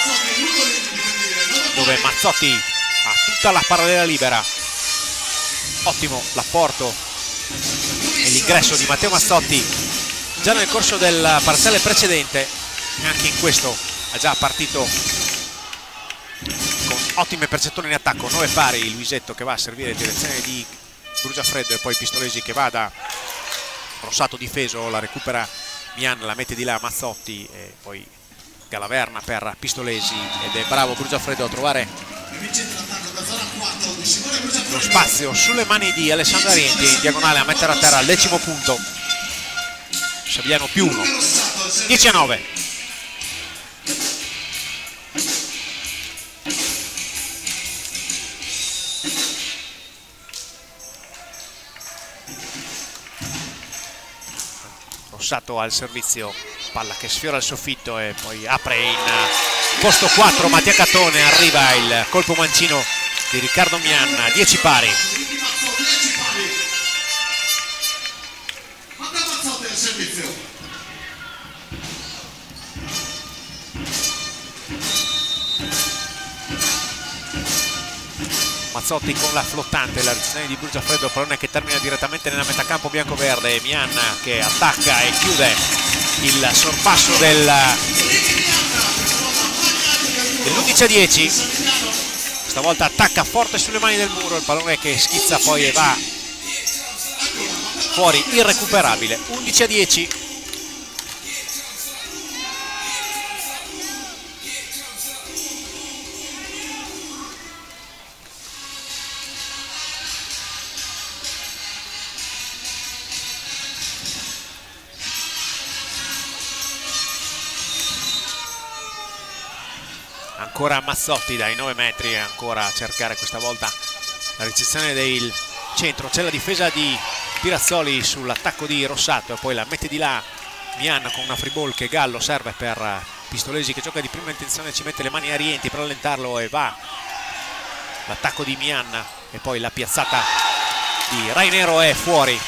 dove Mazzotti ha tutta la parallela libera. Ottimo l'apporto e l'ingresso di Matteo Mazzotti già nel corso del parziale precedente, e anche in questo ha è già partito con ottime percentuali in attacco, 9 pari. Luisetto che va a servire in direzione di Brugiafreddo e poi Pistolesi che va da Rossato difeso, la recupera Mian, la mette di là Mazzotti e poi Galaverna per Pistolesi ed è bravo Brugiafreddo a trovare lo spazio sulle mani di Alessandro Arienti in diagonale a mettere a terra il 10° punto. Saviano più 1, 10-9. Rossato al servizio, palla che sfiora il soffitto e poi apre in posto 4 Mattia Catone, arriva il colpo mancino di Riccardo Mian, 10 pari. Mazzotti con la flottante, la ricezione di Brugiafreddo, pallone che termina direttamente nella metacampo bianco-verde. Mian che attacca e chiude il sorpasso dell'11-10. Stavolta attacca forte sulle mani del muro, il pallone che schizza poi e va fuori, irrecuperabile. 11-10. Ancora Mazzotti dai 9 metri, ancora a cercare questa volta la ricezione del centro. C'è la difesa di Pirazzoli sull'attacco di Rossato e poi la mette di là Mian con una free ball che Gallo serve per Pistolesi che gioca di prima intenzione, ci mette le mani a Rienti per allentarlo e va l'attacco di Mian e poi la piazzata di Rainero è fuori.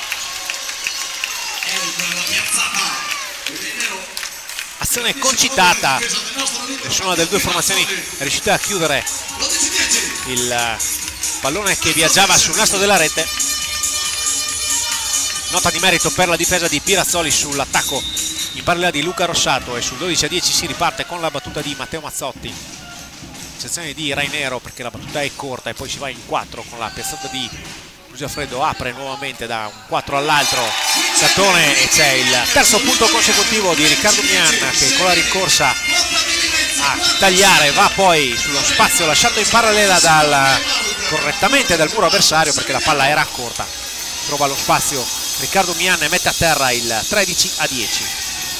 Azione concitata, nessuna delle due formazioni è riuscita a chiudere il pallone che viaggiava sul nastro della rete. Nota di merito per la difesa di Pirazzoli sull'attacco in parallelo di Luca Rossato e sul 12-10 si riparte con la battuta di Matteo Mazzotti, sezione di Rainero perché la battuta è corta e poi si va in 4 con la piazzata di Brugiafreddo, apre nuovamente da un 4 all'altro Catone e c'è il terzo punto consecutivo di Riccardo Mian che con la rincorsa a tagliare va poi sullo spazio lasciato in parallela correttamente dal muro avversario perché la palla era corta. Trova lo spazio Riccardo Mian e mette a terra il 13-10.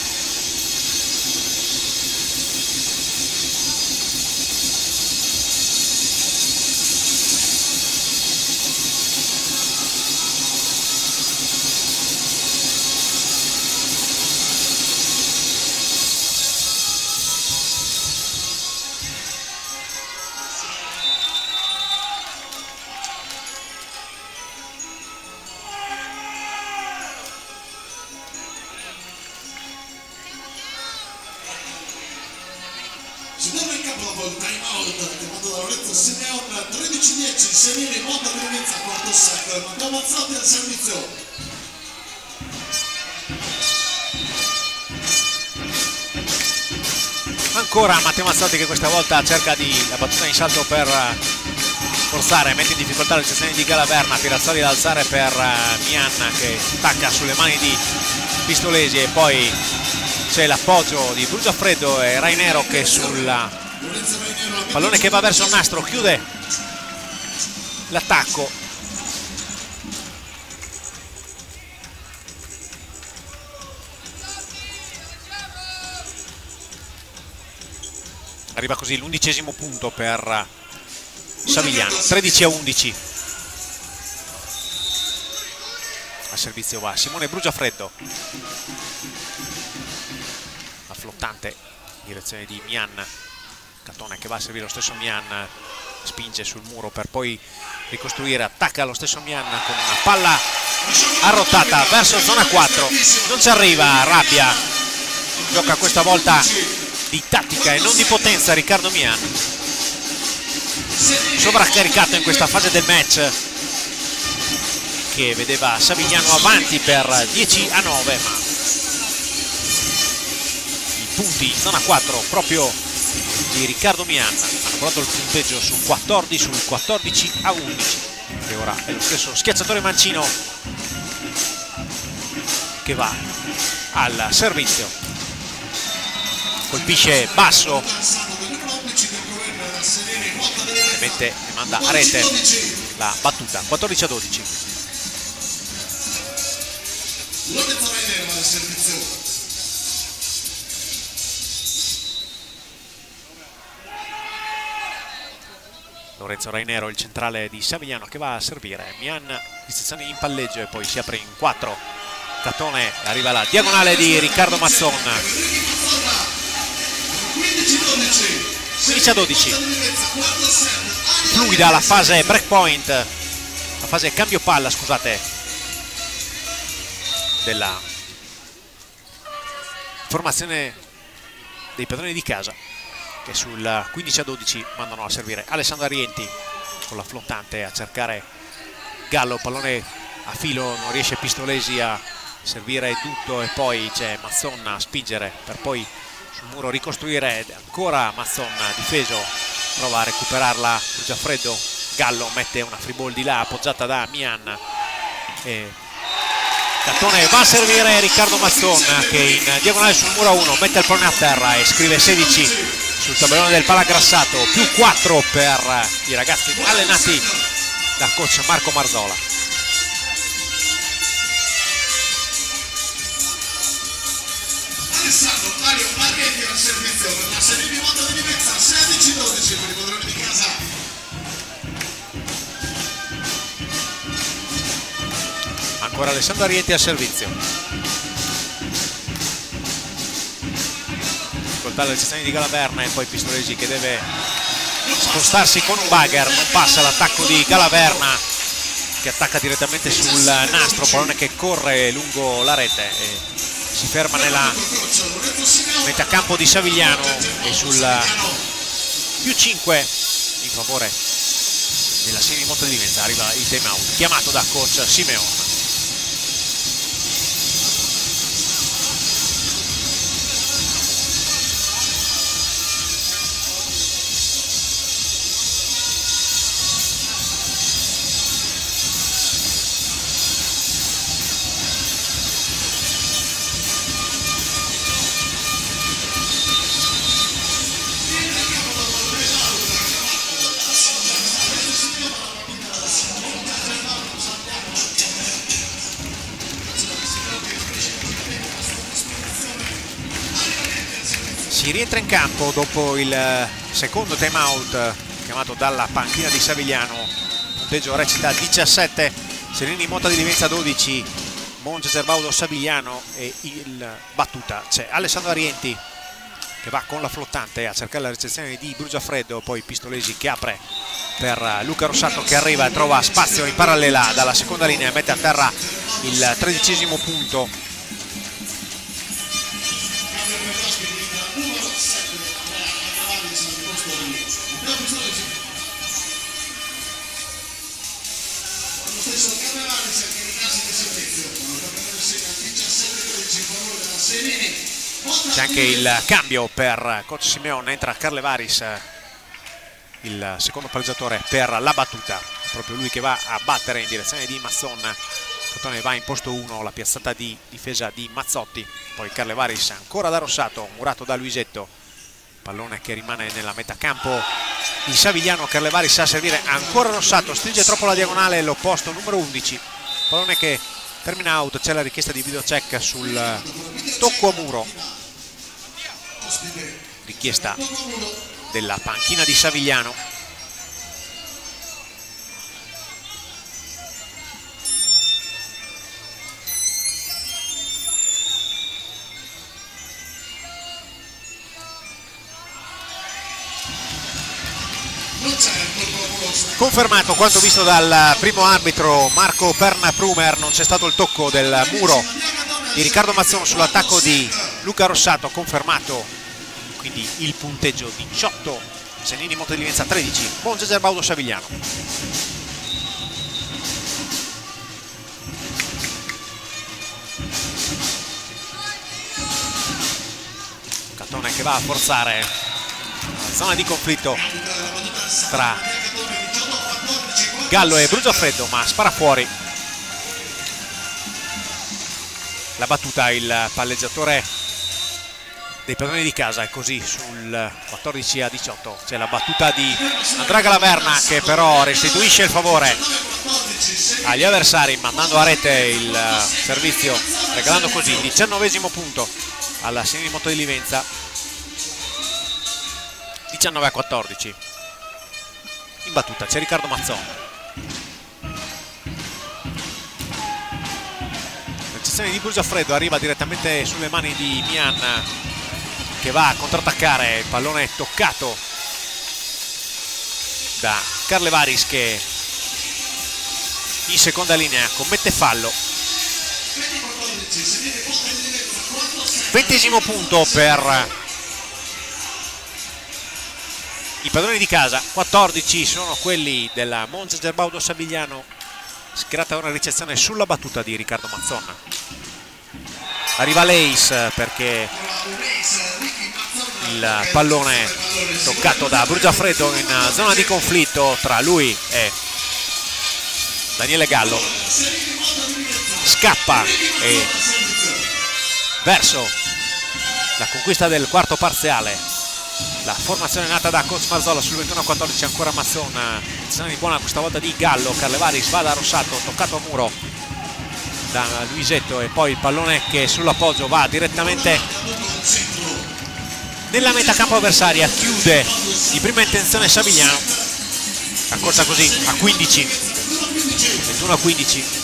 Si torna in campo dopo il time out chiamato da Lorenzo Simeon. 13-10, Semini, Motta di Venezia, quarto set. Matteo Mazzotti al servizio. Ancora Matteo Mazzotti che questa volta cerca la battuta in salto per forzare, mette in difficoltà la ricezione di Galaverna. Pirazzoli da alzare per Mian che stacca sulle mani di Pistolesi e poi c'è l'appoggio di Brugiafreddo e Rainero che sul pallone che va verso il nastro chiude l'attacco. Arriva così l'11° punto per Savigliano, 13-11. A servizio va Simone Brugiafreddo. La flottante in direzione di Mian. Catone che va a servire lo stesso Mian, spinge sul muro per poi ricostruire, attacca lo stesso Mian con una palla arrotata verso zona 4. Non ci arriva, Rabbia. Gioca questa volta di tattica e non di potenza Riccardo Mian, sovraccaricato in questa fase del match che vedeva Savigliano avanti per 10-9, ma i punti in zona 4 proprio di Riccardo Mian. Hanno portato il punteggio sul 14-11 e ora è lo stesso schiacciatore mancino che va al servizio, colpisce basso, mette e manda a rete la battuta. 14-12. Lorenzo Rainero, il centrale di Savigliano, che va a servire. Mian, distrazione in palleggio e poi si apre in 4. Catone, arriva la diagonale di Riccardo Mazzon. 15-12. Fluida la fase breakpoint, la fase cambio palla, scusate, della formazione dei padroni di casa, che sul 15-12 mandano a servire Alessandro Arienti con la flottante a cercare Gallo, pallone a filo, non riesce Pistolesi a servire tutto e poi c'è Mazzon a spingere per poi sul muro ricostruire. Ancora Mazzon difeso, prova a recuperarla Brugiafreddo, Gallo mette una free ball di là appoggiata da Mian e Catone va a servire Riccardo Mazzon, che in diagonale sul muro 1 mette il pallone a terra e scrive 16 sul tabellone del Palagrassato, più 4 per i ragazzi allenati da coach Marco Marzola. Alessandro Mario Marchetti al servizio per la serie di moto di Livenza, 16-12 per i padroni di casa. Ancora Alessandro Arienti al servizio. Difficoltà la recensione di Galaverna e poi Pistolesi che deve spostarsi con un bugger. Non passa l'attacco di Galaverna, che attacca direttamente sul nastro, pallone che corre lungo la rete e si ferma nella metà campo di Savigliano e sul più 5 in favore della serie di moto di Livenza. Arriva il time out chiamato da coach Simeone. Si rientra in campo dopo il secondo time out chiamato dalla panchina di Savigliano. Punteggio recita 17, Serini Motta di Livenza 12, Monge Zerbaudo Savigliano e il battuta c'è Alessandro Arienti che va con la flottante a cercare la ricezione di Brugiafreddo, poi Pistolesi che apre per Luca Rossato che arriva e trova spazio in parallela dalla seconda linea, mette a terra il 13° punto. C'è anche il cambio per coach Simeone, entra Carlevaris, il secondo pareggiatore per la battuta, proprio lui che va a battere in direzione di Mazzon. Catone va in posto 1, la piazzata di difesa di Mazzotti, poi Carlevaris ancora da Rossato, murato da Luisetto, pallone che rimane nella metà campo di Savigliano. Carlevaris a servire ancora Rossato, stringe troppo la diagonale l'opposto numero 11, pallone che termina out. C'è la richiesta di video check sul tocco a muro, richiesta della panchina di Savigliano. Confermato quanto visto dal primo arbitro Marco Pernaprumer, non c'è stato il tocco del muro di Riccardo Mazzon sull'attacco di Luca Rossato, confermato quindi il punteggio 18, Serini Moto di Livenza 13, Monge Zerbaudo Savigliano. Catone che va a forzare zona di conflitto tra Gallo e Brugiafreddo, ma spara fuori la battuta il palleggiatore dei padroni di casa, e così sul 14-18 c'è la battuta di Andrea Galaverna, che però restituisce il favore agli avversari mandando a rete il servizio, regalando così il 19° punto alla Seni di Motta di Livenza. 19-14. In battuta c'è Riccardo Mazzon. L'eccezione di Brugiafreddo arriva direttamente sulle mani di Mian, che va a contrattaccare. Il pallone toccato da Carlevaris, che in seconda linea commette fallo. 20° punto per i padroni di casa. 14 sono quelli della Monza Gerbaudo Savigliano. Schierata una ricezione sulla battuta di Riccardo Mazzon. Arriva l'Ace perché il pallone toccato da Brugiafreddo in zona di conflitto tra lui e Daniele Gallo. Scappa e verso la conquista del quarto parziale la formazione nata da coach Marzolla. Sul 21-14 ancora Mazzon, azione di buona questa volta di Gallo. Carlevaris va da Rossato, toccato a muro da Luisetto, e poi il pallone che sull'appoggio va direttamente nella metà campo avversaria. Chiude di prima intenzione Savigliano, accorcia così a 15, 21-15.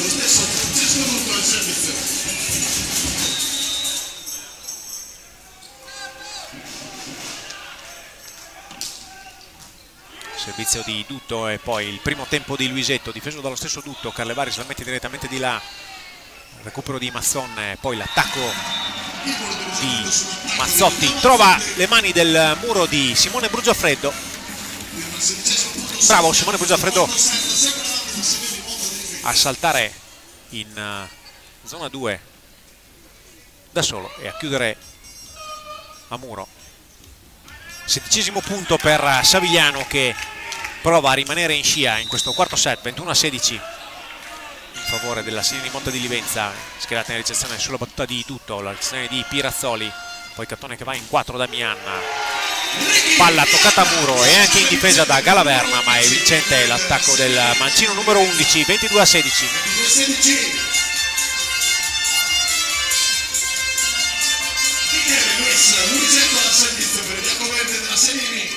Servizio di Dutto e poi il primo tempo di Luisetto, difeso dallo stesso Dutto. Carlevaris la mette direttamente di là, recupero di Mazzon e poi l'attacco di Mazzotti. Trova le mani del muro di Simone Brugiafreddo. Bravo Simone Brugiafreddo a saltare in zona 2 da solo e a chiudere a muro. 16° punto per Savigliano, che prova a rimanere in scia in questo quarto set. 21-16 in favore della Seni di Motta di Livenza. Schierata in ricezione sulla battuta di Dutto, la ricezione di Pirazzoli, poi Cattone che va in 4 da Mian. Palla toccata a muro e anche in difesa da Galaverna, ma è vincente l'attacco del mancino numero 11. 22-16. Luisetto al servizio per il bianco-verde della Serie.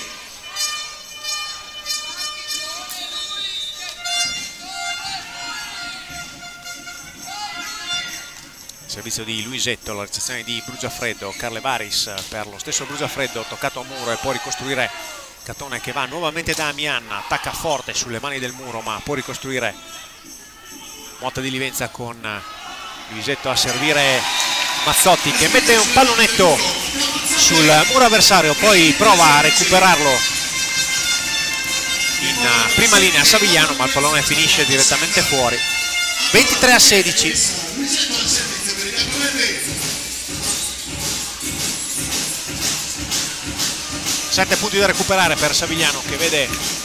Servizio di Luisetto, la ricezione di Brugiafreddo. Carlevaris per lo stesso Brugiafreddo, toccato a muro e può ricostruire Cattone, che va nuovamente da Mian, attacca forte sulle mani del muro ma può ricostruire Motta di Livenza con Luisetto a servire Mazzotti, che mette un pallonetto sul muro avversario, poi prova a recuperarlo in prima linea Savigliano, ma il pallone finisce direttamente fuori. 23-16. 7 punti da recuperare per Savigliano, che vede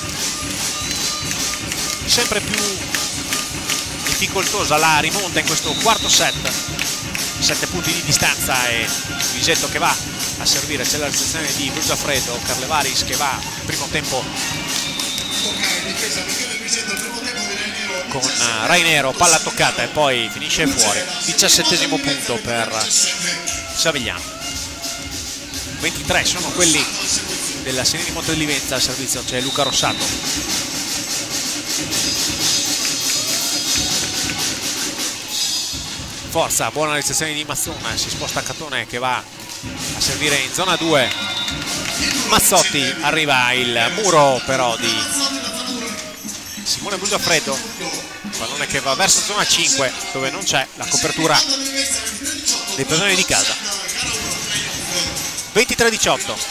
sempre più difficoltosa la rimonta in questo quarto set. 7 punti di distanza e Luisetto che va a servire. C'è la recensione di Brugiafreddo. Carlevaris che va primo tempo con Rainero, palla toccata e poi finisce fuori. 17° punto per Savigliano. 23 sono quelli della Seni di Motta di Livenza. Al servizio c'è Luca Rossato. Forza, buona ricezione di Mazzon, si sposta Cattone che va a servire in zona 2. Mazzotti, arriva il muro però di Simone Brugiafreddo, pallone che va verso zona 5 dove non c'è la copertura dei padroni di casa. 23-18.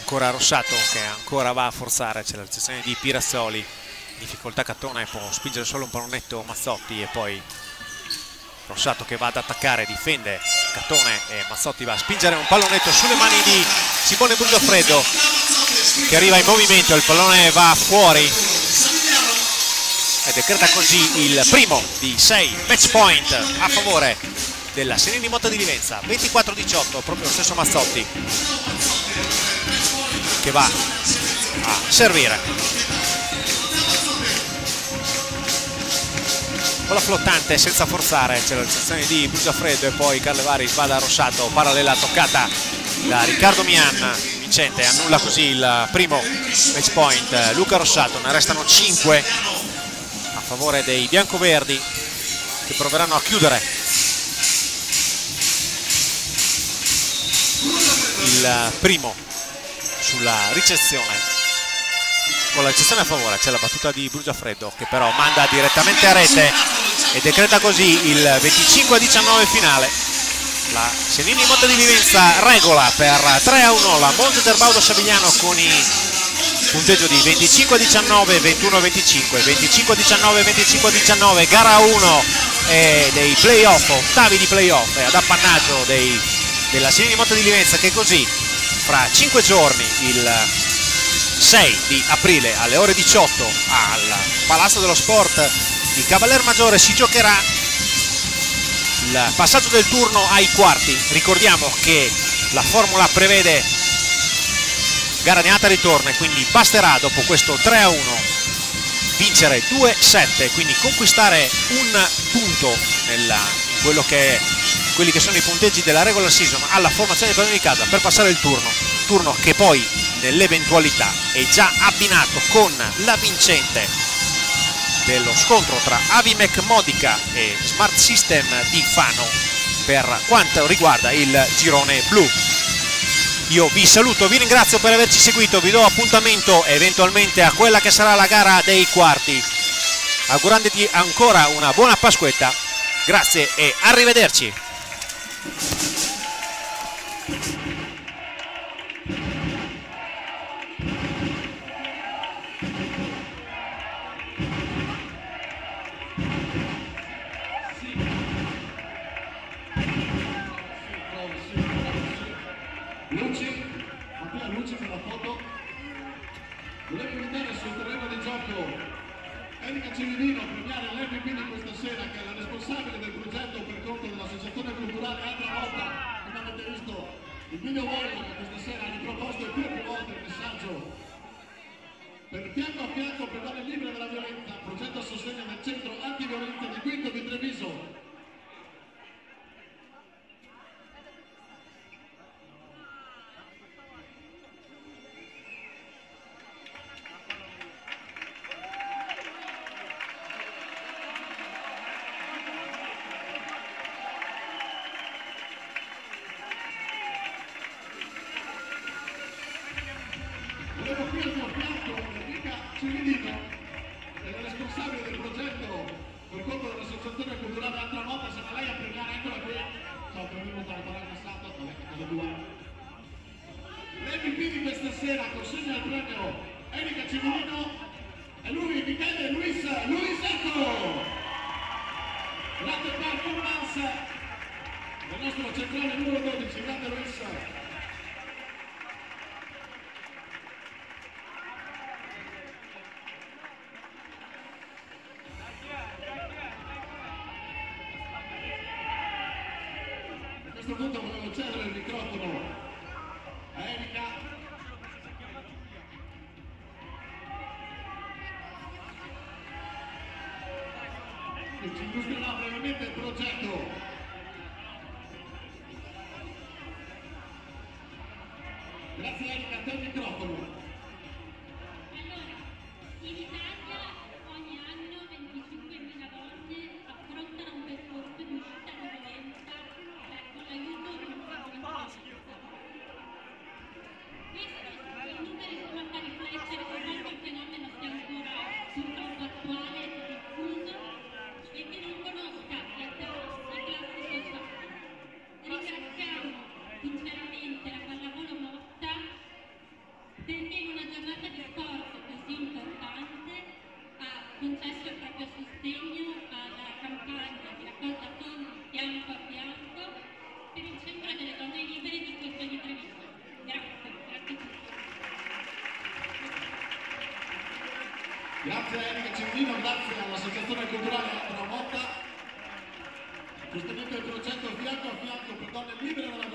ancora Rossato che ancora va a forzare, c'è la recensione di Pirazzoli, difficoltà Catone, può spingere solo un pallonetto Mazzotti e poi Rossato che va ad attaccare, difende Catone e Mazzotti va a spingere un pallonetto sulle mani di Simone Brugiafreddo che arriva in movimento, il pallone va fuori e decreta così il primo di 6 match point a favore della Senini Motta di Livenza. 24-18, proprio lo stesso Mazzotti che va a servire con la flottante senza forzare, c'è la recensione di Brugiafreddo e poi Carlevari va da Rossato, parallela toccata da Riccardo Mian, vincente, annulla così il primo match point Luca Rossato. Ne restano 5 a favore dei biancoverdi che proveranno a chiudere il primo sulla ricezione. Con la ricezione a favore c'è la battuta di Brugiafreddo che però manda direttamente a rete e decreta così il 25-19 finale. La Senini Motta di Livenza regola per 3-1 la Monza Terbaudo Savigliano con il punteggio di 25-19, 21-25, 25-19, 25-19, gara 1 dei playoff, ottavi di playoff ad appannaggio della Senini Motta di Livenza che così fra 5 giorni il 6 di aprile alle ore 18 al Palazzo dello Sport di Cavaller Maggiore si giocherà il passaggio del turno ai quarti. Ricordiamo che la formula prevede gara di andata e ritorno e quindi basterà dopo questo 3-1 vincere 2-7, quindi conquistare un punto in quelli che sono i punteggi della regular season alla formazione dei padroni di casa per passare il turno che poi nell'eventualità è già abbinato con la vincente dello scontro tra Avimec Modica e Smart System di Fano per quanto riguarda il girone blu. Io vi saluto, vi ringrazio per averci seguito, vi do appuntamento eventualmente a quella che sarà la gara dei quarti, augurandoti ancora una buona Pasquetta, grazie e arrivederci. Luci per la foto. Volevo invitare sul terreno di gioco Erika Cividino a premiare l'MVP di questa sera, che è la responsabile del progetto per conto dell'associazione culturale Altra Volta. Come avete visto il video voglio che questa sera ha riproposto più e più volte il messaggio per fianco a fianco per dare libero dalla violenza, progetto a sostegno del centro antiviolenza di Quinto di Treviso. Volevo qui al mio fianco Erika Cividino, che è la responsabile del progetto per conto dell'associazione culturale Altra Volta, sarà lei a premiare, eccola qui. Ciao, che è venuta a parlare passato, vabbè, che cosa tua. L'MVP di questa sera consegna il premio Erika Cividino e lui, Michele Luis Ecco! Grande performance del nostro centrale numero 12, grande Luis. A questo punto volevo cedere il microfono a Erika. Che ci illustrerà brevemente il progetto. Grazie Erika, a te il microfono. Allora, in Italia ogni anno 25.000 donne affrontano un percorso di uscita da violenza con l'aiuto di un psicologo. Questi numeri sono a riflettere su quanto il fenomeno sia ancora purtroppo attuale e diffuso e che non conosca la classe sociale. Ringraziamo sinceramente la Pallavolo Motta Grazie a Erika Cellino, grazie all'Associazione Culturale Andrea Motta. Questo è il progetto fianco a fianco per donne libere dalla